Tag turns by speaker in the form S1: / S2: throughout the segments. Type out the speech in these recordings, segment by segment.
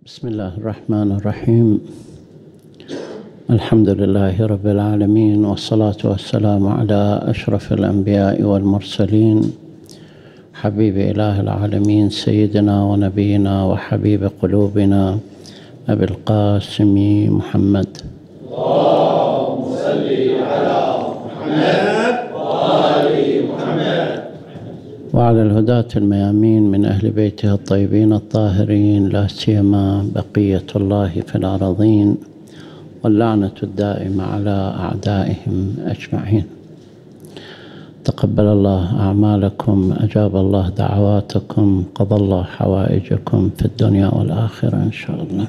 S1: بسم الله الرحمن الرحيم. الحمد لله رب العالمين، والصلاة والسلام على أشرف الأنبياء والمرسلين، حبيب إله العالمين سيدنا ونبينا وحبيب قلوبنا أبي القاسم محمد.
S2: اللهم صل على محمد وآل محمد.
S1: وعلى الهداة الميامين من أهل بيته الطيبين الطاهرين، لا سيما بقية الله في الأراضين، واللعنة الدائمة على أعدائهم أجمعين. تقبل الله أعمالكم، أجاب الله دعواتكم، قضى الله حوائجكم في الدنيا والآخرة إن شاء الله.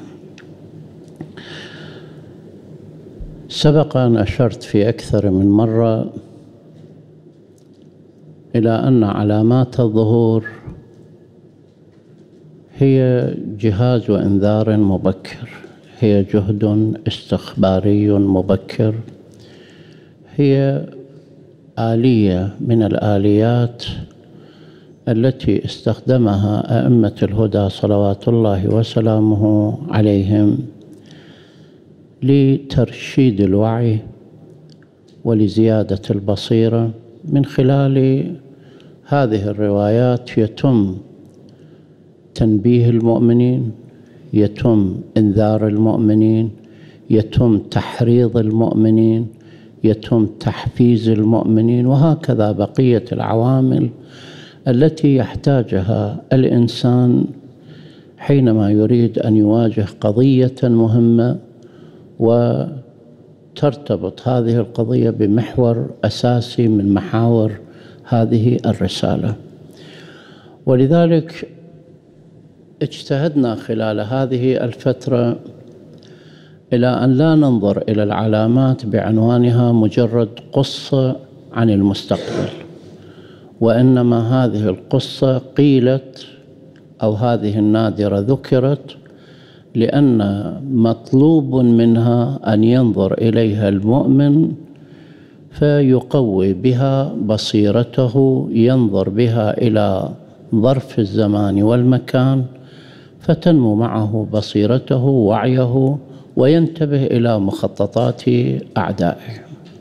S1: سبق أن أشرت في أكثر من مرة إلى أن علامات الظهور هي جهاز وإنذار مبكر، هي جهد استخباري مبكر، هي آلية من الآليات التي استخدمها أئمة الهدى صلوات الله وسلامه عليهم لترشيد الوعي ولزيادة البصيرة. من خلال هذه الروايات يتم تنبيه المؤمنين، يتم إنذار المؤمنين، يتم تحريض المؤمنين، يتم تحفيز المؤمنين، وهكذا بقية العوامل التي يحتاجها الإنسان حينما يريد أن يواجه قضية مهمة، وترتبط هذه القضية بمحور أساسي من محاور هذه الرسالة. ولذلك اجتهدنا خلال هذه الفترة إلى أن لا ننظر إلى العلامات بعنوانها مجرد قصة عن المستقبل، وإنما هذه القصة قيلت أو هذه النادرة ذكرت لأن مطلوب منها أن ينظر إليها المؤمن فيقوي بها بصيرته، ينظر بها إلى ظرف الزمان والمكان فتنمو معه بصيرته ووعيه، وينتبه إلى مخططات أعدائه.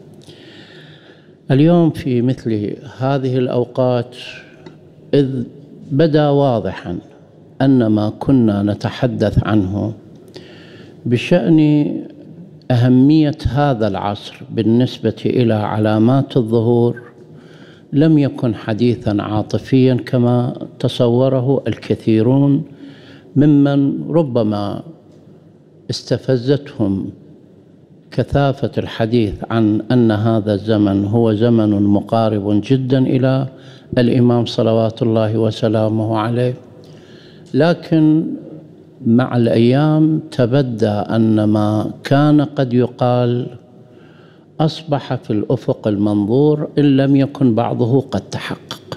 S1: اليوم في مثل هذه الأوقات، إذ بدا واضحا أن ما كنا نتحدث عنه بشأن أهمية هذا العصر بالنسبة إلى علامات الظهور لم يكن حديثا عاطفيا كما تصوره الكثيرون ممن ربما استفزتهم كثافة الحديث عن أن هذا الزمن هو زمن مقارب جدا إلى الإمام صلوات الله وسلامه عليه. لكن مع الأيام تبدى أن ما كان قد يقال أصبح في الأفق المنظور إن لم يكن بعضه قد تحقق،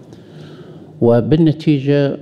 S1: وبالنتيجة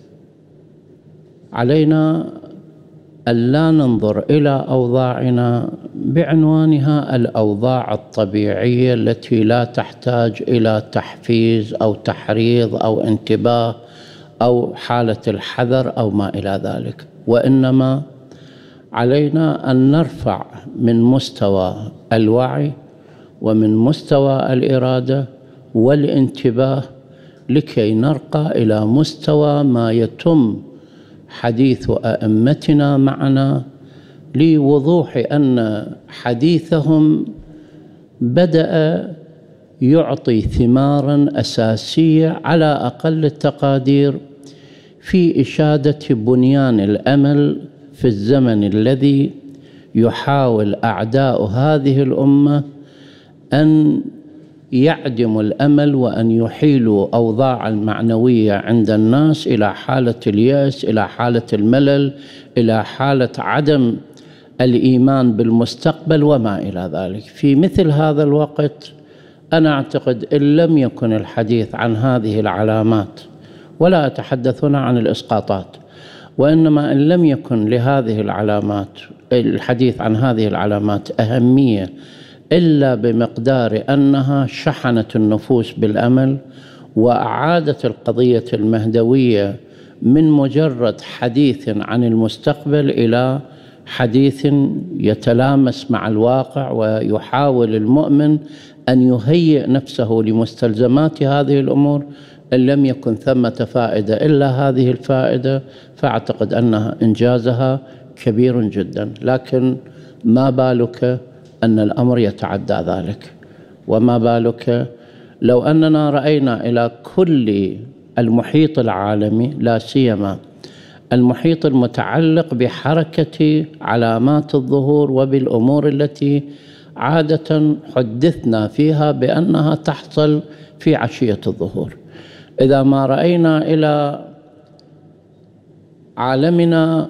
S1: علينا ألا ننظر إلى أوضاعنا بعنوانها الأوضاع الطبيعية التي لا تحتاج إلى تحفيز أو تحريض أو انتباه أو حالة الحذر أو ما إلى ذلك، وإنما علينا أن نرفع من مستوى الوعي ومن مستوى الإرادة والانتباه لكي نرقى إلى مستوى ما يتم حديث أئمتنا معنا لوضوح أن حديثهم بدأ يعطي ثماراً أساسية على أقل التقادير في إشادة بنيان الأمل في الزمن الذي يحاول أعداء هذه الأمة أن يعدموا الأمل وأن يحيلوا أوضاع المعنوية عند الناس إلى حالة اليأس، إلى حالة الملل، إلى حالة عدم الإيمان بالمستقبل وما إلى ذلك. في مثل هذا الوقت أنا أعتقد إن لم يكن الحديث عن هذه العلامات، ولا أتحدث هنا عن الإسقاطات، وإنما إن لم يكن لهذه العلامات الحديث عن هذه العلامات أهمية إلا بمقدار أنها شحنت النفوس بالأمل وأعادت القضية المهدوية من مجرد حديث عن المستقبل إلى حديث يتلامس مع الواقع، ويحاول المؤمن أن يهيئ نفسه لمستلزمات هذه الأمور. إن لم يكن ثمة فائدة إلا هذه الفائدة، فأعتقد أن إنجازها كبير جدا. لكن ما بالك أن الأمر يتعدى ذلك، وما بالك لو أننا رأينا إلى كل المحيط العالمي، لا سيما المحيط المتعلق بحركة علامات الظهور وبالأمور التي عادة حدثنا فيها بأنها تحصل في عشية الظهور. إذا ما رأينا إلى عالمنا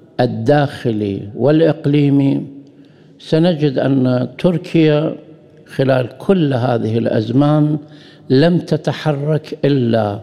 S1: الداخلي والإقليمي، سنجد أن تركيا خلال كل هذه الأزمان لم تتحرك إلا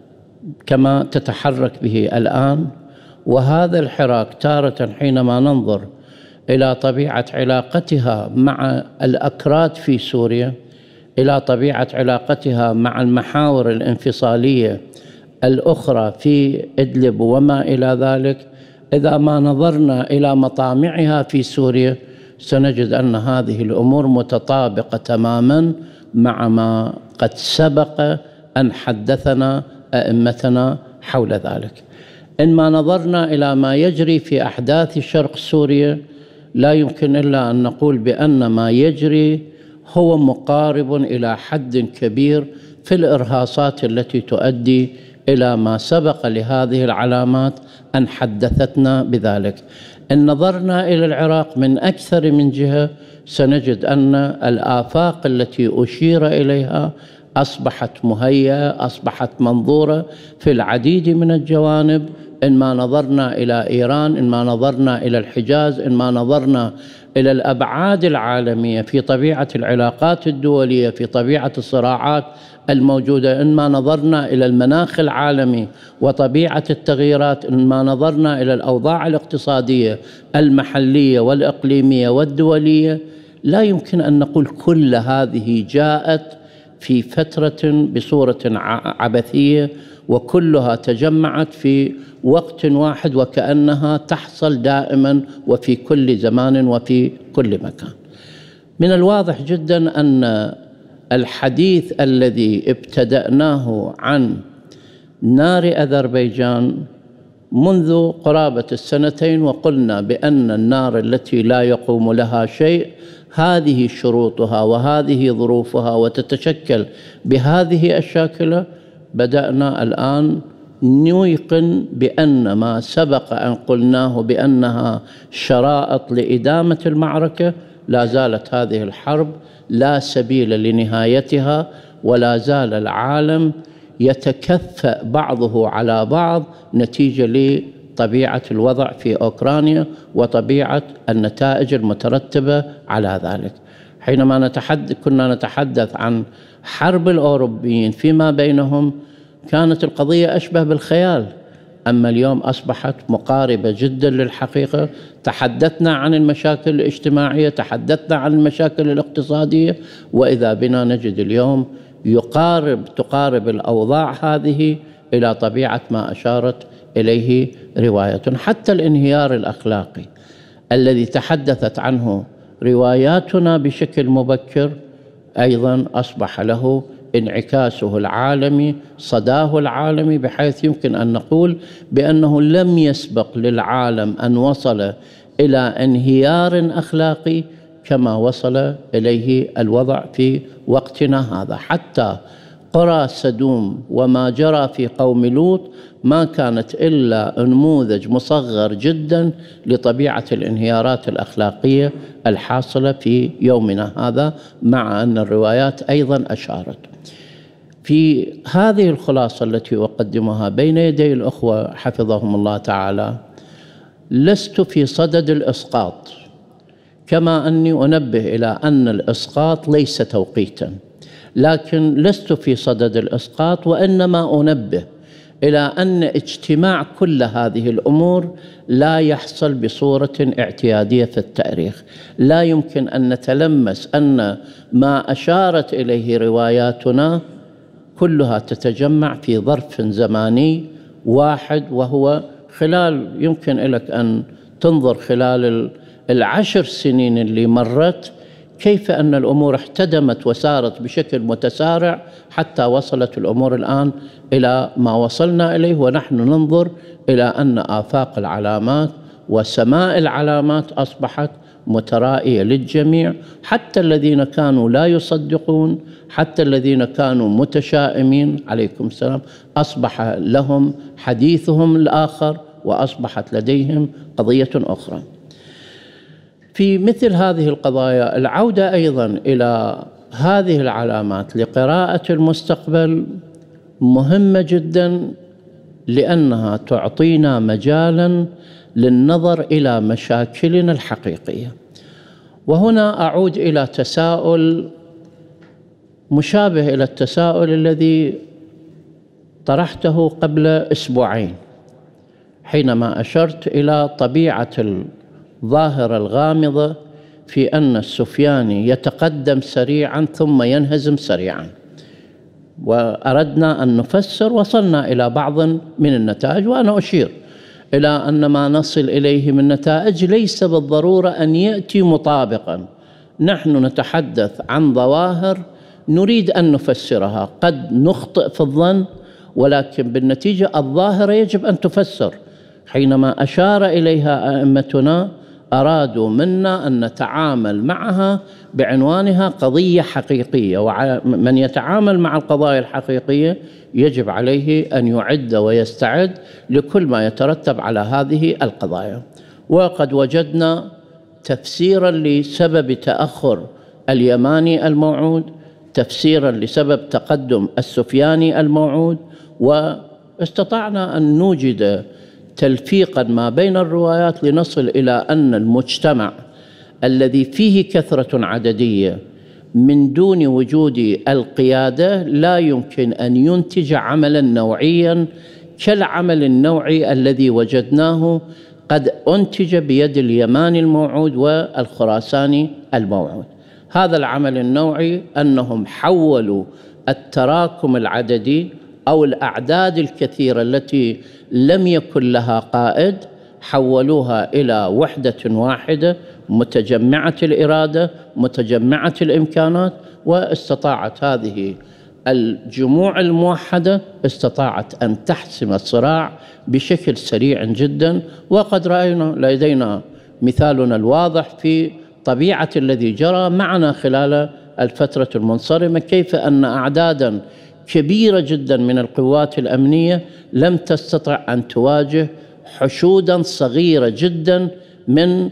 S1: كما تتحرك به الآن. وهذا الحراك تارة حينما ننظر إلى طبيعة علاقتها مع الأكراد في سوريا، إلى طبيعة علاقتها مع المحاور الانفصالية الأخرى في إدلب وما إلى ذلك، إذا ما نظرنا إلى مطامعها في سوريا سنجد أن هذه الأمور متطابقة تماما مع ما قد سبق أن حدثنا أئمتنا حول ذلك. إن ما نظرنا إلى ما يجري في أحداث شرق سوريا، لا يمكن إلا أن نقول بأن ما يجري هو مقارب إلى حد كبير في الإرهاصات التي تؤدي إلى ما سبق لهذه العلامات أن حدثتنا بذلك. إن نظرنا إلى العراق من أكثر من جهة، سنجد أن الآفاق التي أشير إليها أصبحت مهيئة، أصبحت منظورة في العديد من الجوانب. إن ما نظرنا إلى إيران، إن ما نظرنا إلى الحجاز، إن ما نظرنا إلى الأبعاد العالمية في طبيعة العلاقات الدولية، في طبيعة الصراعات الموجودة، إن ما نظرنا إلى المناخ العالمي وطبيعة التغييرات، إن ما نظرنا إلى الأوضاع الاقتصادية المحلية والإقليمية والدولية، لا يمكن أن نقول كل هذه جاءت في فترة بصورة عبثية وكلها تجمعت في وقت واحد وكأنها تحصل دائما وفي كل زمان وفي كل مكان. من الواضح جدا أن الحديث الذي ابتدأناه عن نار أذربيجان منذ قرابة السنتين، وقلنا بأن النار التي لا يقوم لها شيء هذه شروطها وهذه ظروفها وتتشكل بهذه الشاكلة، بدأنا الآن نيقن بأن ما سبق أن قلناه بأنها شرائط لإدامة المعركة، لا زالت هذه الحرب لا سبيل لنهايتها، ولا زال العالم يتكفأ بعضه على بعض نتيجة لطبيعة الوضع في أوكرانيا وطبيعة النتائج المترتبة على ذلك. حينما كنا نتحدث عن حرب الأوروبيين فيما بينهم، كانت القضية أشبه بالخيال، أما اليوم أصبحت مقاربة جدا للحقيقة. تحدثنا عن المشاكل الاجتماعية، تحدثنا عن المشاكل الاقتصادية، وإذا بنا نجد اليوم تقارب الأوضاع هذه إلى طبيعة ما أشارت إليه رواية. حتى الانهيار الأخلاقي الذي تحدثت عنه رواياتنا بشكل مبكر أيضا أصبح له انعكاسه العالمي، صداه العالمي، بحيث يمكن أن نقول بأنه لم يسبق للعالم أن وصل إلى انهيار أخلاقي كما وصل إليه الوضع في وقتنا هذا. حتى قرى سدوم وما جرى في قوم لوط ما كانت إلا نموذج مصغر جدا لطبيعة الانهيارات الأخلاقية الحاصلة في يومنا هذا، مع أن الروايات أيضا أشارت. في هذه الخلاصة التي أقدمها بين يدي الأخوة حفظهم الله تعالى، لست في صدد الإسقاط، كما أني أنبه إلى أن الإسقاط ليس توقيتا، لكن لست في صدد الإسقاط، وإنما أنبه إلى أن اجتماع كل هذه الأمور لا يحصل بصورة اعتيادية في التاريخ. لا يمكن أن نتلمس أن ما أشارت إليه رواياتنا كلها تتجمع في ظرف زماني واحد، وهو خلال يمكن لك أن تنظر خلال 10 سنين اللي مرت كيف أن الأمور احتدمت وسارت بشكل متسارع حتى وصلت الأمور الآن إلى ما وصلنا إليه، ونحن ننظر إلى أن آفاق العلامات وسماء العلامات أصبحت مترائية للجميع، حتى الذين كانوا لا يصدقون، حتى الذين كانوا متشائمين عليكم السلام، أصبح لهم حديثهم الآخر وأصبحت لديهم قضية أخرى. في مثل هذه القضايا العودة أيضا إلى هذه العلامات لقراءة المستقبل مهمة جدا، لأنها تعطينا مجالا للنظر إلى مشاكلنا الحقيقية. وهنا أعود إلى تساؤل مشابه إلى التساؤل الذي طرحته قبل أسبوعين، حينما أشرت إلى طبيعة الظاهرة الغامضة في أن السفياني يتقدم سريعا ثم ينهزم سريعا، وأردنا أن نفسر، وصلنا إلى بعض من النتائج، وأنا أشير إلى أن ما نصل إليه من نتائج ليس بالضرورة أن يأتي مطابقا. نحن نتحدث عن ظواهر نريد أن نفسرها، قد نخطئ في الظن، ولكن بالنتيجة الظاهرة يجب أن تفسر. حينما أشار إليها أئمتنا أرادوا منا أن نتعامل معها بعنوانها قضية حقيقية، ومن يتعامل مع القضايا الحقيقية يجب عليه أن يعد ويستعد لكل ما يترتب على هذه القضايا. وقد وجدنا تفسيرا لسبب تأخر اليماني الموعود، تفسيرا لسبب تقدم السفياني الموعود، واستطعنا أن نوجد تلفيقا ما بين الروايات لنصل إلى أن المجتمع الذي فيه كثرة عددية من دون وجود القيادة لا يمكن أن ينتج عملا نوعيا كالعمل النوعي الذي وجدناه قد أنتج بيد اليماني الموعود والخراساني الموعود. هذا العمل النوعي أنهم حولوا التراكم العددي أو الأعداد الكثيرة التي لم يكن لها قائد، حولوها إلى وحدة واحدة متجمعة الإرادة متجمعة الإمكانات، واستطاعت هذه الجموع الموحدة استطاعت أن تحسم الصراع بشكل سريع جدا. وقد رأينا لدينا مثالنا الواضح في طبيعة الذي جرى معنا خلال الفترة المنصرمة، كيف أن أعدادا كبيرة جدا من القوات الأمنية لم تستطع أن تواجه حشودا صغيرة جدا من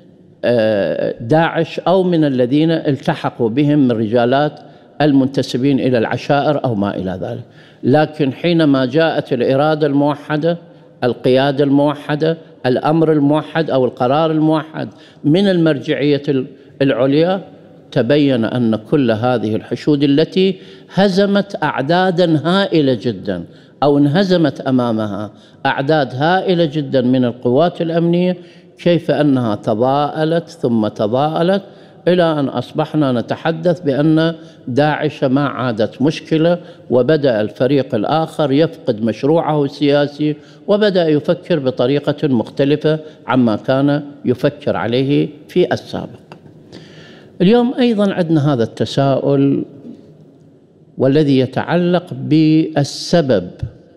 S1: داعش أو من الذين التحقوا بهم من رجالات المنتسبين إلى العشائر أو ما إلى ذلك. لكن حينما جاءت الإرادة الموحدة، القيادة الموحدة، الأمر الموحد أو القرار الموحد من المرجعية العليا، تبين أن كل هذه الحشود التي هزمت أعدادا هائلة جدا أو انهزمت أمامها أعداد هائلة جدا من القوات الأمنية، كيف أنها تضاءلت ثم تضاءلت إلى أن أصبحنا نتحدث بأن داعش ما عادت مشكلة، وبدأ الفريق الآخر يفقد مشروعه السياسي وبدأ يفكر بطريقة مختلفة عما كان يفكر عليه في السابق. اليوم أيضا عندنا هذا التساؤل والذي يتعلق بالسبب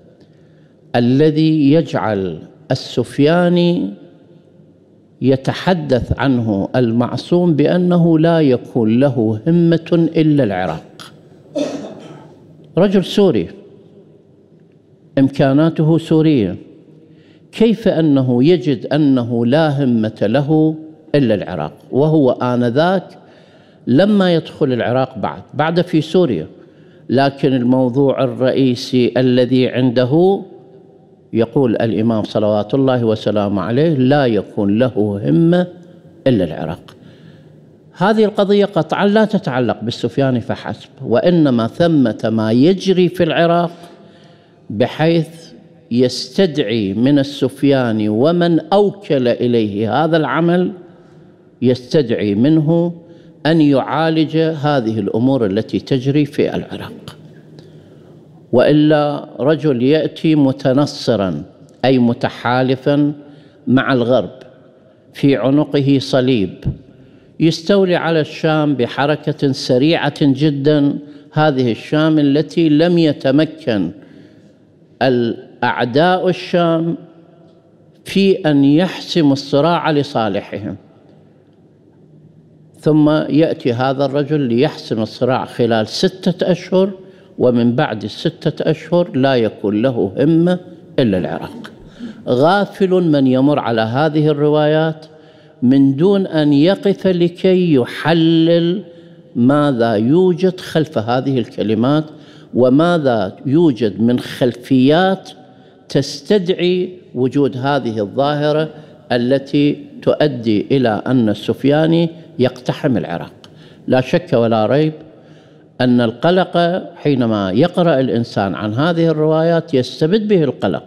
S1: الذي يجعل السفياني يتحدث عنه المعصوم بأنه لا يكون له همة إلا العراق. رجل سوري، إمكاناته سورية، كيف أنه يجد أنه لا همة له إلا العراق، وهو آنذاك لما يدخل العراق بعد في سوريا، لكن الموضوع الرئيسي الذي عنده يقول الإمام صلوات الله وسلامه عليه لا يكون له همة إلا العراق. هذه القضية قطعا لا تتعلق بالسفياني فحسب، وإنما ثمة ما يجري في العراق بحيث يستدعي من السفياني ومن أوكل إليه هذا العمل، يستدعي منه أن يعالج هذه الأمور التي تجري في العراق. وإلا رجل يأتي متنصرا أي متحالفا مع الغرب، في عنقه صليب، يستولي على الشام بحركة سريعة جدا، هذه الشام التي لم يتمكن الأعداء الشام في أن يحسموا الصراع لصالحهم، ثم يأتي هذا الرجل ليحسم الصراع خلال 6 أشهر، ومن بعد 6 أشهر لا يكون له همة إلا العراق. غافل من يمر على هذه الروايات من دون أن يقف لكي يحلل ماذا يوجد خلف هذه الكلمات، وماذا يوجد من خلفيات تستدعي وجود هذه الظاهرة التي تؤدي إلى أن السفياني يقتحم العراق. لا شك ولا ريب أن القلق حينما يقرأ الإنسان عن هذه الروايات يستبد به القلق.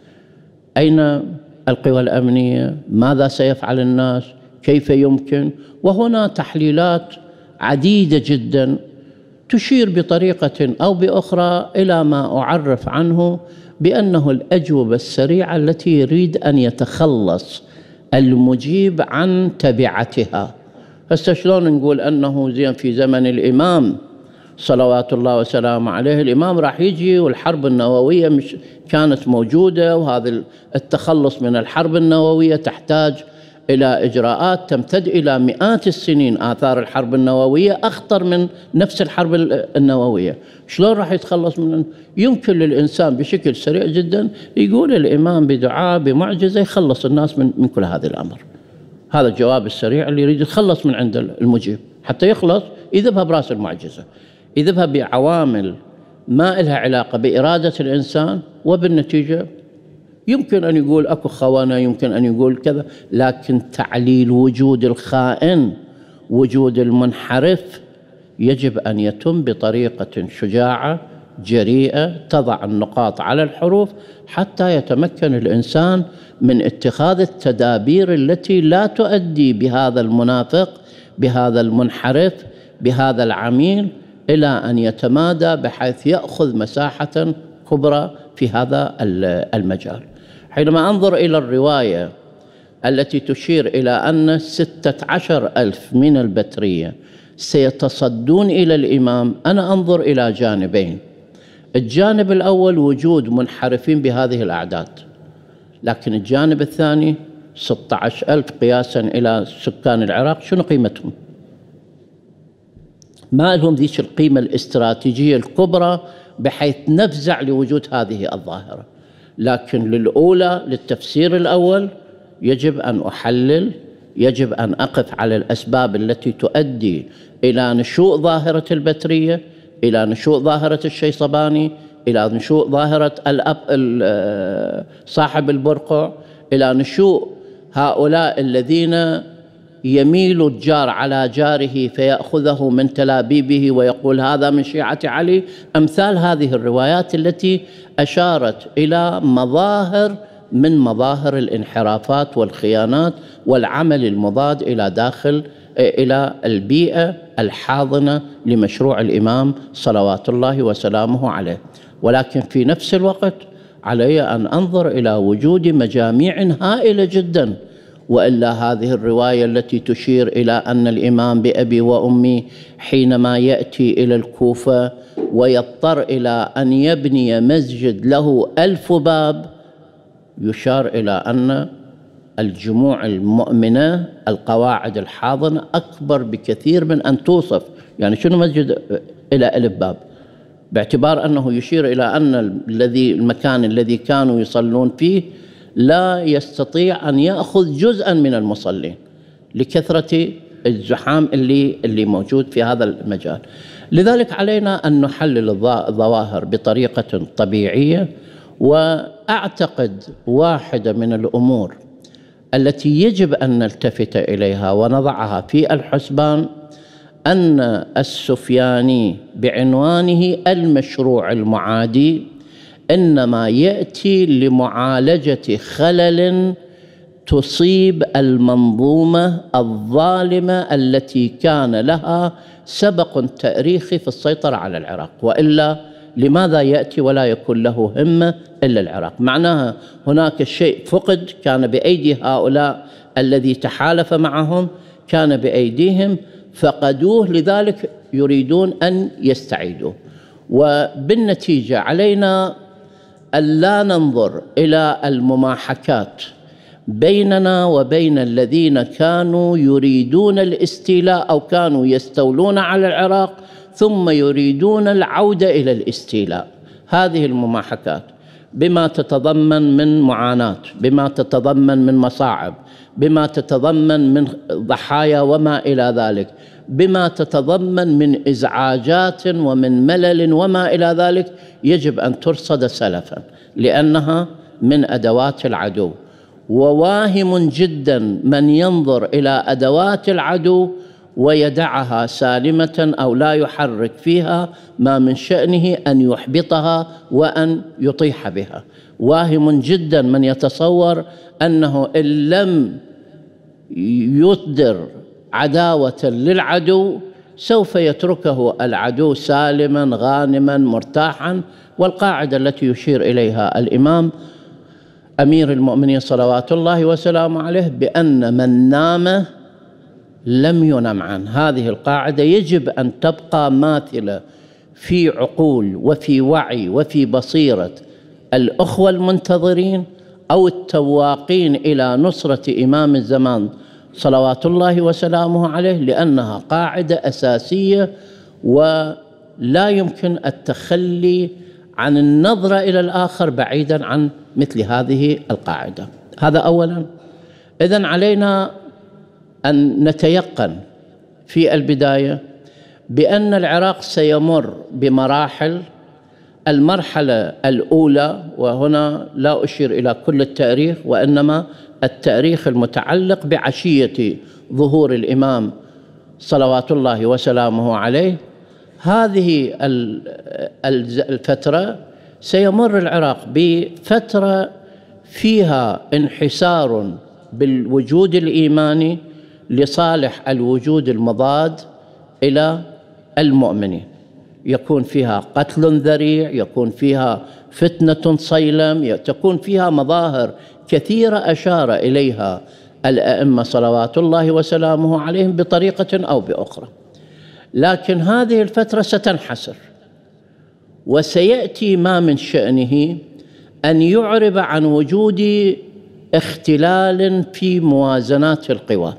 S1: أين القوى الأمنية؟ ماذا سيفعل الناس؟ كيف يمكن؟ وهنا تحليلات عديدة جدا تشير بطريقة أو بأخرى إلى ما أعرف عنه بأنه الأجوبة السريعة التي يريد أن يتخلص المجيب عن تبعتها. هسه شلون نقول أنه زين في زمن الإمام صلوات الله وسلامه عليه الإمام راح يجي والحرب النووية مش كانت موجودة، وهذا التخلص من الحرب النووية تحتاج إلى إجراءات تمتد إلى مئات السنين. آثار الحرب النووية أخطر من نفس الحرب النووية. شلون راح يتخلص من؟ يمكن للإنسان بشكل سريع جدا يقول الإمام بدعاء بمعجزة يخلص الناس من كل هذا الأمر. هذا الجواب السريع اللي يريد يتخلص من عند المجيب. حتى يخلص يذبها برأس المعجزة، يذبها بعوامل ما إلها علاقة بإرادة الإنسان، وبالنتيجة يمكن أن يقول أكو خونة، يمكن أن يقول كذا، لكن تعليل وجود الخائن، وجود المنحرف، يجب أن يتم بطريقة شجاعة جريئة تضع النقاط على الحروف حتى يتمكن الإنسان من اتخاذ التدابير التي لا تؤدي بهذا المنافق، بهذا المنحرف، بهذا العميل إلى أن يتمادى بحيث يأخذ مساحة كبرى في هذا المجال. حينما أنظر إلى الرواية التي تشير إلى أن 16,000 من البترية سيتصدون إلى الإمام، أنا أنظر إلى جانبين. الجانب الأول وجود منحرفين بهذه الأعداد، لكن الجانب الثاني 16,000 قياسا إلى سكان العراق شنو قيمتهم؟ ما لهم ذيك القيمة الاستراتيجية الكبرى بحيث نفزع لوجود هذه الظاهرة. لكن للأولى، للتفسير الأول، يجب أن أحلل، يجب أن أقف على الأسباب التي تؤدي إلى نشوء ظاهرة البترية، إلى نشوء ظاهرة الشيصباني، إلى نشوء ظاهرة صاحب البرقع، إلى نشوء هؤلاء الذين يميل الجار على جاره فيأخذه من تلابيبه ويقول هذا من شيعة علي. أمثال هذه الروايات التي أشارت إلى مظاهر من مظاهر الانحرافات والخيانات والعمل المضاد إلى البيئة الحاضنة لمشروع الإمام صلوات الله وسلامه عليه. ولكن في نفس الوقت علي أن أنظر إلى وجود مجاميع هائلة جدا، وإلا هذه الرواية التي تشير إلى أن الإمام بأبي وأمي حينما يأتي إلى الكوفة ويضطر إلى أن يبني مسجد له 1000 باب، يشار إلى أن الجموع المؤمنة القواعد الحاضنة أكبر بكثير من أن توصف. يعني شنو مسجد إلى 1000 باب؟ باعتبار أنه يشير إلى أن المكان الذي كانوا يصلون فيه لا يستطيع أن يأخذ جزءا من المصلين لكثرة الزحام اللي موجود في هذا المجال. لذلك علينا أن نحلل الظواهر بطريقة طبيعية. وأعتقد واحدة من الأمور التي يجب أن نلتفت إليها ونضعها في الحسبان أن السفياني بعنوانه المشروع المعادي إنما يأتي لمعالجة خلل تصيب المنظومة الظالمة التي كان لها سبق تاريخي في السيطرة على العراق، وإلا لماذا يأتي ولا يكون له همة إلا العراق؟ معناها هناك شيء فقد كان بأيدي هؤلاء الذي تحالف معهم، كان بأيديهم فقدوه، لذلك يريدون أن يستعيدوه. وبالنتيجة علينا ألا ننظر إلى المماحكات بيننا وبين الذين كانوا يريدون الاستيلاء أو كانوا يستولون على العراق ثم يريدون العودة إلى الاستيلاء. هذه المماحكات بما تتضمن من معاناة، بما تتضمن من مصاعب، بما تتضمن من ضحايا وما إلى ذلك، بما تتضمن من إزعاجات ومن ملل وما إلى ذلك، يجب أن ترصد سلفا لأنها من أدوات العدو. وواهم جدا من ينظر إلى أدوات العدو ويدعها سالمة أو لا يحرك فيها ما من شأنه أن يحبطها وأن يطيح بها. واهم جدا من يتصور أنه إن لم يصدر عداوة للعدو سوف يتركه العدو سالما غانما مرتاحا. والقاعدة التي يشير إليها الإمام أمير المؤمنين صلوات الله وسلامه عليه بأن من نام لم ينم عنه، هذه القاعدة يجب أن تبقى ماثلة في عقول وفي وعي وفي بصيرة الأخوة المنتظرين أو التواقين إلى نصرة إمام الزمان صلوات الله وسلامه عليه، لأنها قاعدة أساسية ولا يمكن التخلي عن النظرة إلى الآخر بعيدا عن مثل هذه القاعدة. هذا أولا. إذن علينا أن نتيقن في البداية بأن العراق سيمر بمراحل. المرحلة الأولى، وهنا لا أشير إلى كل التاريخ وإنما التاريخ المتعلق بعشية ظهور الإمام صلوات الله وسلامه عليه، هذه الفترة سيمر العراق بفترة فيها انحسار بالوجود الإيماني لصالح الوجود المضاد إلى المؤمنين. يكون فيها قتل ذريع، يكون فيها فتنة صيلم، تكون فيها مظاهر كثيرة أشار إليها الأئمة صلوات الله وسلامه عليهم بطريقة أو بأخرى. لكن هذه الفترة ستنحسر وسيأتي ما من شأنه أن يعرب عن وجود اختلال في موازنات القوى،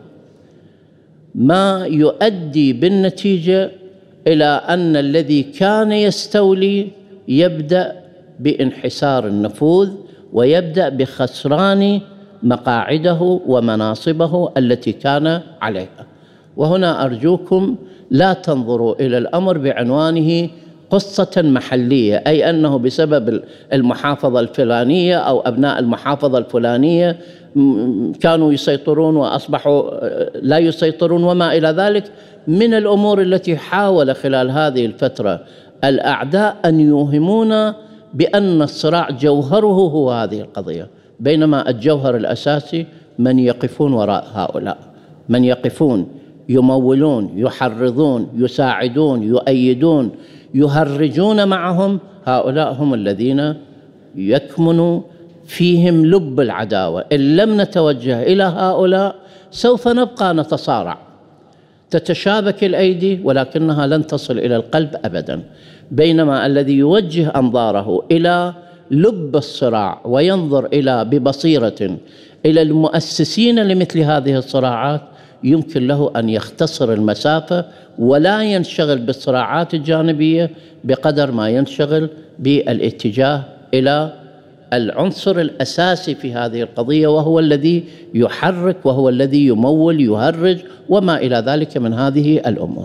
S1: ما يؤدي بالنتيجة إلى أن الذي كان يستولي يبدأ بانحسار النفوذ ويبدأ بخسران مقاعده ومناصبه التي كان عليها. وهنا أرجوكم لا تنظروا إلى الأمر بعنوانه قصة محلية، أي أنه بسبب المحافظة الفلانية أو أبناء المحافظة الفلانية كانوا يسيطرون وأصبحوا لا يسيطرون وما إلى ذلك. من الأمور التي حاول خلال هذه الفترة الأعداء أن يوهمونا بأن الصراع جوهره هو هذه القضية، بينما الجوهر الأساسي من يقفون وراء هؤلاء، من يقفون يمولون يحرضون يساعدون يؤيدون يهرجون معهم. هؤلاء هم الذين يكمن فيهم لب العداوة. إن لم نتوجه إلى هؤلاء سوف نبقى نتصارع، تتشابك الأيدي ولكنها لن تصل إلى القلب أبدا. بينما الذي يوجه أنظاره إلى لب الصراع وينظر ببصيرة إلى المؤسسين لمثل هذه الصراعات يمكن له أن يختصر المسافة ولا ينشغل بالصراعات الجانبية بقدر ما ينشغل بالاتجاه إلى العنصر الأساسي في هذه القضية، وهو الذي يحرك وهو الذي يمول يهرج وما إلى ذلك من هذه الأمور.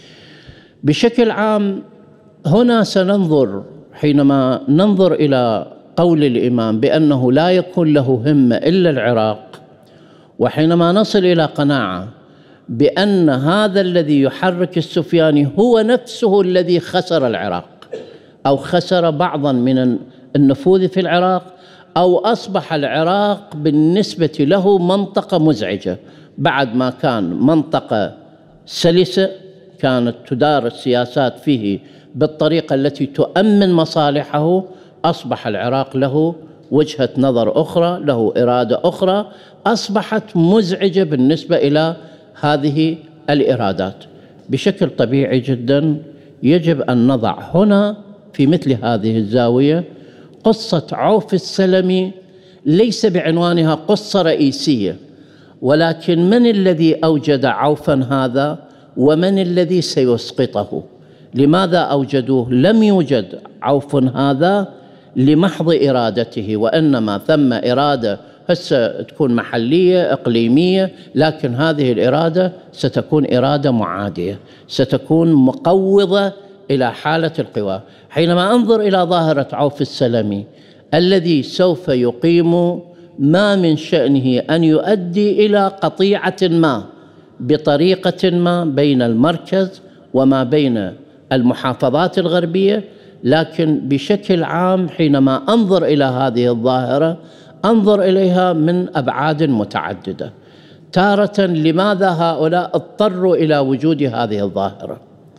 S1: بشكل عام هنا سننظر، حينما ننظر إلى قول الإمام بأنه لا يكون له همة إلا العراق، وحينما نصل إلى قناعة بأن هذا الذي يحرك السفياني هو نفسه الذي خسر العراق أو خسر بعضا من النفوذ في العراق، أو أصبح العراق بالنسبة له منطقة مزعجة بعد ما كان منطقة سلسة كانت تدار السياسات فيه بالطريقة التي تؤمن مصالحه، أصبح العراق له وجهة نظر أخرى، له إرادة أخرى، أصبحت مزعجة بالنسبة إلى هذه الإرادات. بشكل طبيعي جدا يجب أن نضع هنا في مثل هذه الزاوية قصة عوف السلمي، ليس بعنوانها قصة رئيسية، ولكن من الذي أوجد عوفا هذا ومن الذي سيسقطه؟ لماذا أوجدوه؟ لم يوجد عوف هذا لمحض إرادته، وإنما ثم إرادة هسه تكون محلية إقليمية، لكن هذه الإرادة ستكون إرادة معادية، ستكون مقوضة إلى حالة القوى. حينما أنظر إلى ظاهرة عوف السلمي الذي سوف يقيم ما من شأنه أن يؤدي إلى قطيعة ما بطريقة ما بين المركز وما بين المحافظات الغربية، لكن بشكل عام حينما أنظر إلى هذه الظاهرة أنظر إليها من أبعاد متعددة. تارة لماذا هؤلاء اضطروا إلى وجود هذه الظاهرة؟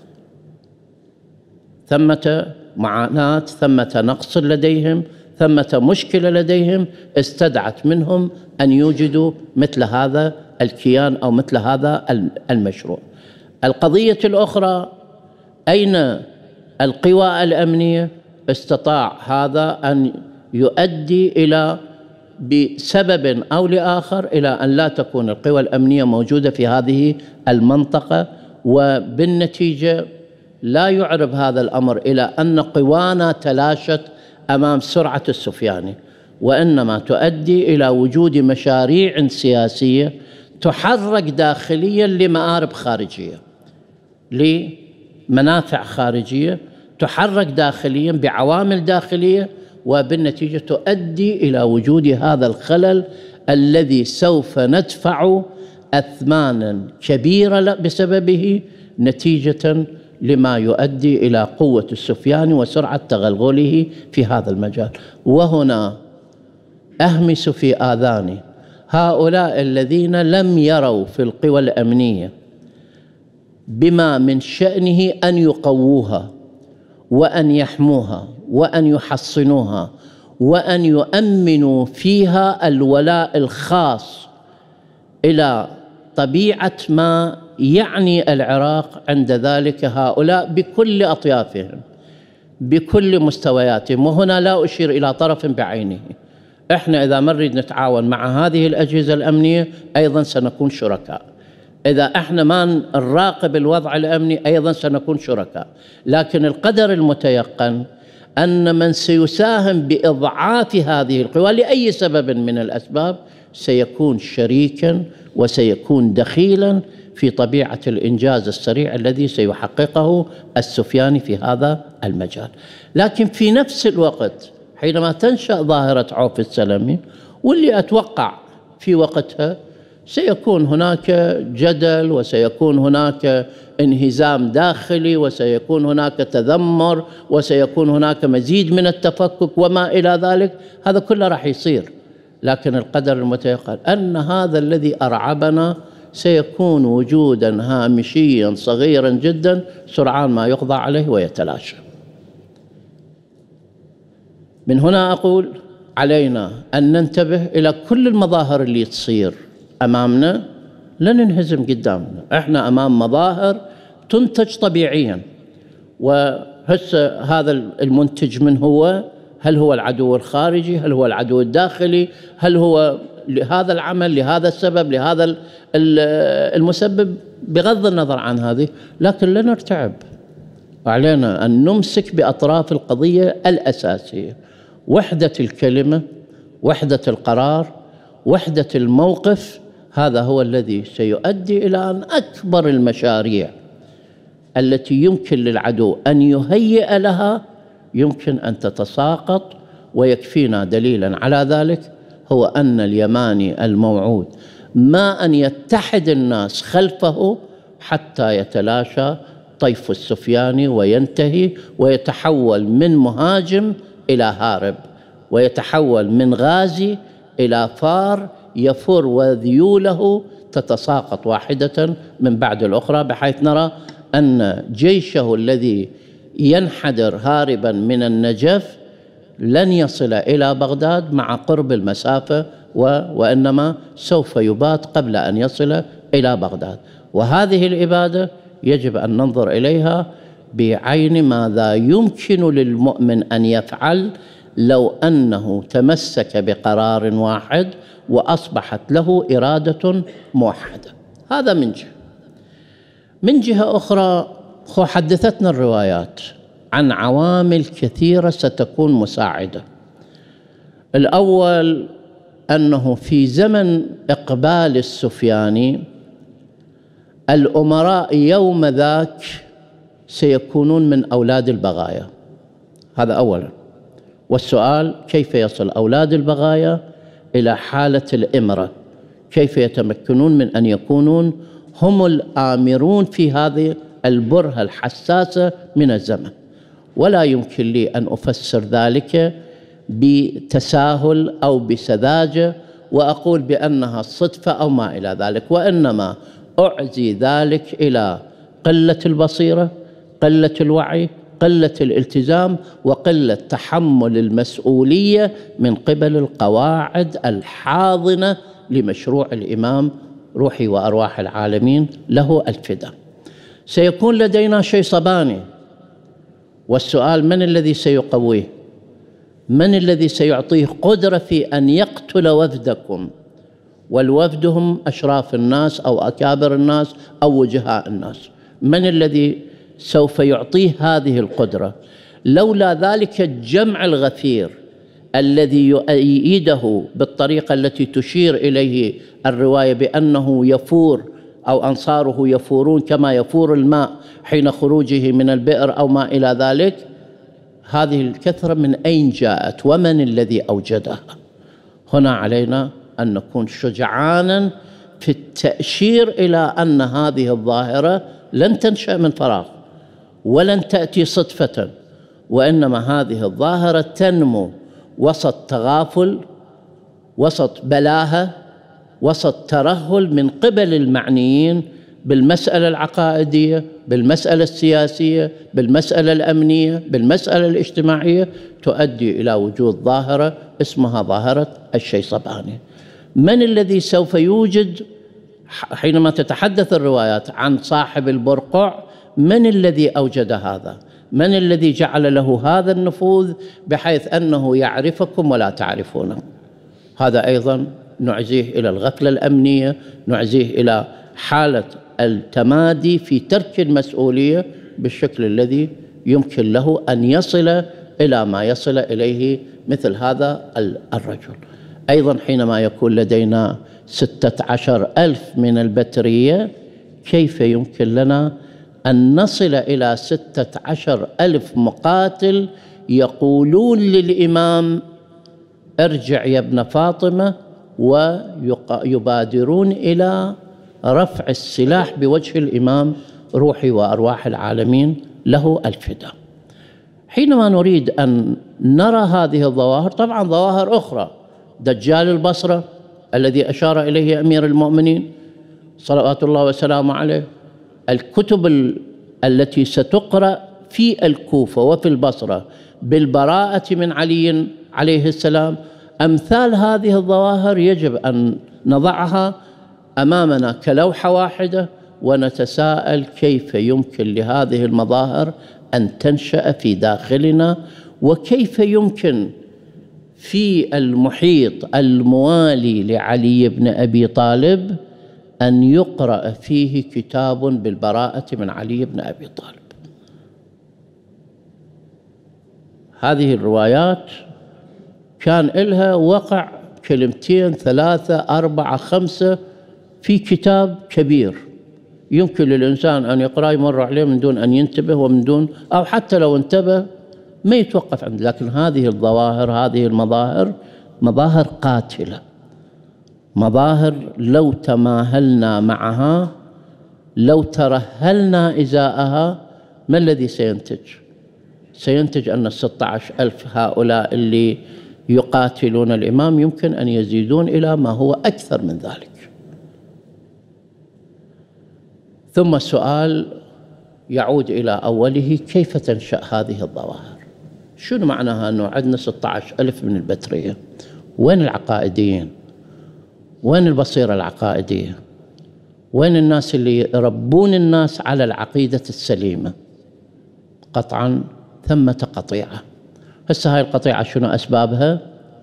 S1: ثمة معاناة، ثمة نقص لديهم، ثمة مشكلة لديهم استدعت منهم أن يوجدوا مثل هذا الكيان أو مثل هذا المشروع. القضية الأخرى، أين القوى الأمنية؟ استطاع هذا أن يؤدي إلى بسبب أو لآخر إلى أن لا تكون القوى الأمنية موجودة في هذه المنطقة، وبالنتيجة لا يعرب هذا الأمر إلى أن قوانا تلاشت أمام سرعة السفياني، وإنما تؤدي إلى وجود مشاريع سياسية تحرك داخليا لمآرب خارجية، لمنافع خارجية، تحرك داخليا بعوامل داخلية، وبالنتيجة تؤدي إلى وجود هذا الخلل الذي سوف ندفع أثمانا كبيرة بسببه، نتيجة لما يؤدي إلى قوة السفياني وسرعة تغلغله في هذا المجال. وهنا أهمس في آذاني هؤلاء الذين لم يروا في القوى الأمنية بما من شأنه أن يقووها وأن يحموها وأن يحصنوها وأن يؤمنوا فيها الولاء الخاص إلى طبيعة ما يعني العراق. عند ذلك هؤلاء بكل أطيافهم بكل مستوياتهم، وهنا لا أشير إلى طرف بعينه، إحنا إذا ما نريد نتعاون مع هذه الأجهزة الأمنية أيضا سنكون شركاء، إذا إحنا ما نراقب الوضع الأمني أيضا سنكون شركاء، لكن القدر المتيقن أن من سيساهم بإضعاف هذه القوى لأي سبب من الأسباب سيكون شريكا وسيكون دخيلا في طبيعة الإنجاز السريع الذي سيحققه السفياني في هذا المجال. لكن في نفس الوقت حينما تنشأ ظاهرة عوف السلمي، واللي أتوقع في وقتها سيكون هناك جدل وسيكون هناك انهزام داخلي وسيكون هناك تذمر وسيكون هناك مزيد من التفكك وما إلى ذلك، هذا كله راح يصير، لكن القدر المتيقن أن هذا الذي أرعبنا سيكون وجودا هامشيا صغيرا جدا سرعان ما يقضى عليه ويتلاشى. من هنا أقول علينا أن ننتبه إلى كل المظاهر اللي تصير أمامنا، لا ننهزم قدامنا، إحنا أمام مظاهر تنتج طبيعيا، وهسه هذا المنتج من هو؟ هل هو العدو الخارجي؟ هل هو العدو الداخلي؟ هل هو لهذا العمل، لهذا السبب، لهذا المسبب؟ بغض النظر عن هذه، لكن لا نرتعب، وعلينا أن نمسك بأطراف القضية الأساسية: وحدة الكلمة، وحدة القرار، وحدة الموقف. هذا هو الذي سيؤدي إلى أن أكبر المشاريع التي يمكن للعدو أن يهيئ لها يمكن أن تتساقط. ويكفينا دليلا على ذلك هو أن اليماني الموعود ما أن يتحد الناس خلفه حتى يتلاشى طيف السفياني وينتهي ويتحول من مهاجم إلى هارب، ويتحول من غازي إلى فار يفر وذيوله تتساقط واحدة من بعد الأخرى، بحيث نرى أن جيشه الذي ينحدر هاربا من النجف لن يصل إلى بغداد مع قرب المسافة، وإنما سوف يبات قبل أن يصل إلى بغداد. وهذه الإبادة يجب أن ننظر إليها بعين ماذا يمكن للمؤمن أن يفعل لو أنه تمسك بقرار واحد وأصبحت له إرادة موحدة. هذا من جهة. من جهة أخرى، حدثتنا الروايات عن عوامل كثيرة ستكون مساعدة. الأول أنه في زمن إقبال السفياني الأمراء يوم ذاك سيكونون من أولاد البغايا، هذا أولا. والسؤال كيف يصل أولاد البغايا إلى حالة الإمرة؟ كيف يتمكنون من أن يكونون هم الآمرون في هذه البرهة الحساسة من الزمن؟ ولا يمكن لي أن أفسر ذلك بتساهل أو بسذاجة وأقول بأنها صدفة أو ما إلى ذلك، وإنما أعزي ذلك إلى قلة البصيرة، قلة الوعي، قلة الالتزام، وقلة تحمل المسؤولية من قبل القواعد الحاضنة لمشروع الإمام روحي وأرواح العالمين له الفداء. سيكون لدينا شيصباني، والسؤال من الذي سيقويه؟ من الذي سيعطيه قدرة في أن يقتل وفدكم؟ والوفد هم أشراف الناس أو أكابر الناس أو وجهاء الناس. من الذي سوف يعطيه هذه القدرة؟ لولا ذلك الجمع الغفير الذي يؤيده بالطريقة التي تشير إليه الرواية بأنه يفور أو أنصاره يفورون كما يفور الماء حين خروجه من البئر أو ما إلى ذلك، هذه الكثرة من أين جاءت ومن الذي أوجدها؟ هنا علينا أن نكون شجعانا في التأشير إلى أن هذه الظاهرة لن تنشأ من فراغ ولن تأتي صدفة، وإنما هذه الظاهرة تنمو وسط تغافل، وسط بلاهة، وسط ترهل من قبل المعنيين بالمسألة العقائدية، بالمسألة السياسية، بالمسألة الأمنية، بالمسألة الاجتماعية، تؤدي إلى وجود ظاهرة اسمها ظاهرة الشيصباني. من الذي سوف يوجد حينما تتحدث الروايات عن صاحب البرقع؟ من الذي أوجد هذا؟ من الذي جعل له هذا النفوذ بحيث أنه يعرفكم ولا تعرفونه؟ هذا أيضا نعزيه إلى الغفلة الأمنية، نعزيه إلى حالة التمادي في ترك المسؤولية بالشكل الذي يمكن له أن يصل إلى ما يصل إليه مثل هذا الرجل. أيضا حينما يكون لدينا 16,000 من البترية، كيف يمكن لنا أن نصل إلى 16,000 مقاتل يقولون للإمام ارجع يا ابن فاطمة، ويبادرون إلى رفع السلاح بوجه الإمام روحي وأرواح العالمين له الفداء؟ حينما نريد أن نرى هذه الظواهر، طبعا ظواهر أخرى، دجال البصرة الذي أشار إليه أمير المؤمنين صلوات الله وسلامه عليه، الكتب التي ستقرأ في الكوفة وفي البصرة بالبراءة من علي عليه السلام، أمثال هذه الظواهر يجب أن نضعها أمامنا كلوحة واحدة ونتساءل كيف يمكن لهذه المظاهر أن تنشأ في داخلنا، وكيف يمكن في المحيط الموالي لعلي بن أبي طالب أن يقرأ فيه كتاب بالبراءة من علي بن أبي طالب. هذه الروايات كان إلها وقع 2 3 4 5 في كتاب كبير يمكن للإنسان أن يقرأ يمر عليه من دون أن ينتبه، ومن دون أو حتى لو انتبه ما يتوقف عنده. لكن هذه الظواهر، هذه المظاهر مظاهر قاتلة، مظاهر لو تماهلنا معها، لو ترهلنا إزاءها، ما الذي سينتج؟ سينتج أن 16,000 هؤلاء اللي يقاتلون الإمام يمكن أن يزيدون إلى ما هو أكثر من ذلك. ثم السؤال يعود إلى أوله. كيف تنشأ هذه الظواهر؟ شنو معناها أنه عندنا 16,000 من البترية؟ وين العقائديين؟ وين البصيرة العقائدية؟ وين الناس اللي يربون الناس على العقيدة السليمة؟ قطعا ثمة قطيعة. هسه هاي القطيعة شنو أسبابها؟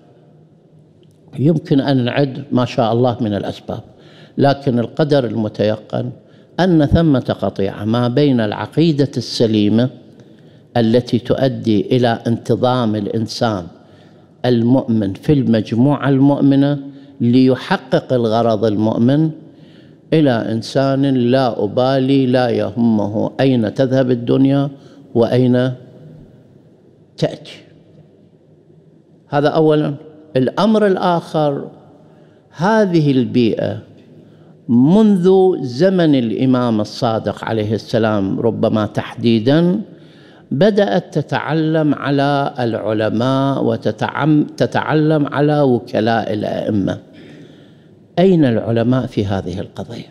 S1: يمكن أن نعد ما شاء الله من الأسباب، لكن القدر المتيقن أن ثمة قطيعة ما بين العقيدة السليمة التي تؤدي إلى انتظام الإنسان المؤمن في المجموعة المؤمنة ليحقق الغرض المؤمن، إلى إنسان لا أبالي، لا يهمه أين تذهب الدنيا وأين تأتي. هذا أولا. الأمر الآخر، هذه البيئة منذ زمن الإمام الصادق عليه السلام ربما تحديداً بدأت تتعلم على العلماء وتتعلم على وكلاء الأئمة. أين العلماء في هذه القضية؟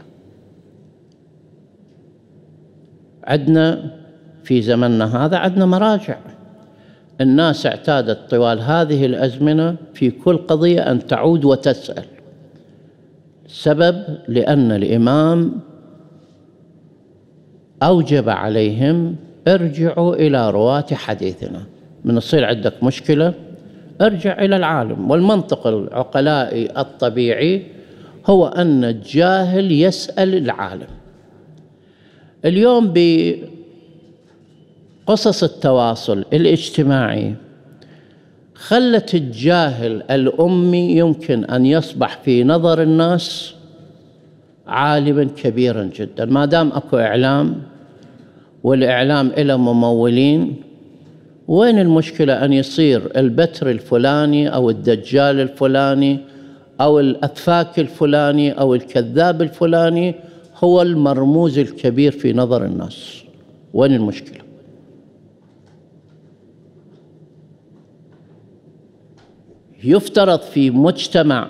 S1: عندنا في زمننا هذا عندنا مراجع. الناس اعتادت طوال هذه الأزمنة في كل قضية أن تعود وتسأل. السبب لأن الإمام أوجب عليهم ارجعوا إلى رواة حديثنا. من يصير عندك مشكلة ارجع إلى العالم. والمنطق العقلائي الطبيعي هو أن الجاهل يسأل العالم. اليوم بقصص التواصل الاجتماعي خلت الجاهل الأمي يمكن أن يصبح في نظر الناس عالما كبيرا جدا. ما دام أكو إعلام والإعلام إلى ممولين، وين المشكلة أن يصير البتر الفلاني أو الدجال الفلاني أو الأفاك الفلاني أو الكذاب الفلاني هو المرموز الكبير في نظر الناس؟ وين المشكلة؟ يفترض في مجتمع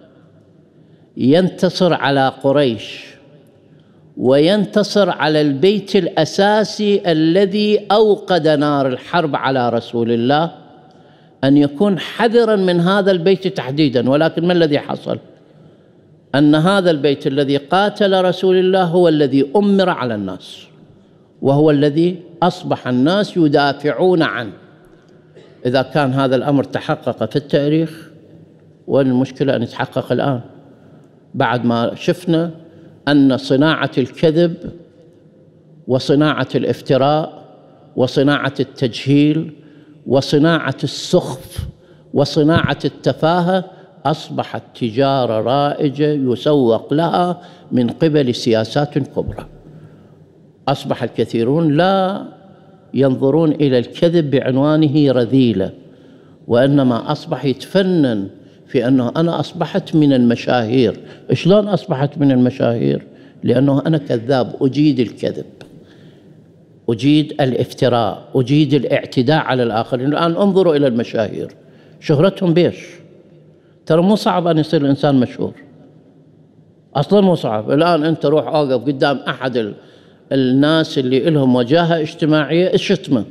S1: ينتصر على قريش وينتصر على البيت الأساسي الذي أوقد نار الحرب على رسول الله أن يكون حذراً من هذا البيت تحديداً. ولكن ما الذي حصل؟ أن هذا البيت الذي قاتل رسول الله هو الذي أمر على الناس، وهو الذي أصبح الناس يدافعون عنه. إذا كان هذا الأمر تحقق في التاريخ، وين المشكلة أن يتحقق الآن بعد ما شفنا أن صناعة الكذب وصناعة الافتراء وصناعة التجهيل وصناعة السخف وصناعة التفاهة أصبحت تجارة رائجة يسوق لها من قبل سياسات كبرى. أصبح الكثيرون لا ينظرون إلى الكذب بعنوانه رذيلة، وإنما أصبح يتفنن في أنه أنا أصبحت من المشاهير. شلون أصبحت من المشاهير؟ لأنه أنا كذاب، أجيد الكذب، أجيد الافتراء، أجيد الاعتداء على الآخرين. الآن انظروا إلى المشاهير، شهرتهم بيش. ترى مو صعب أن يصير الإنسان مشهور، أصلاً مو صعب. الآن أنت روح أوقف قدام أحد الناس اللي لهم وجاهة اجتماعية الشتمة،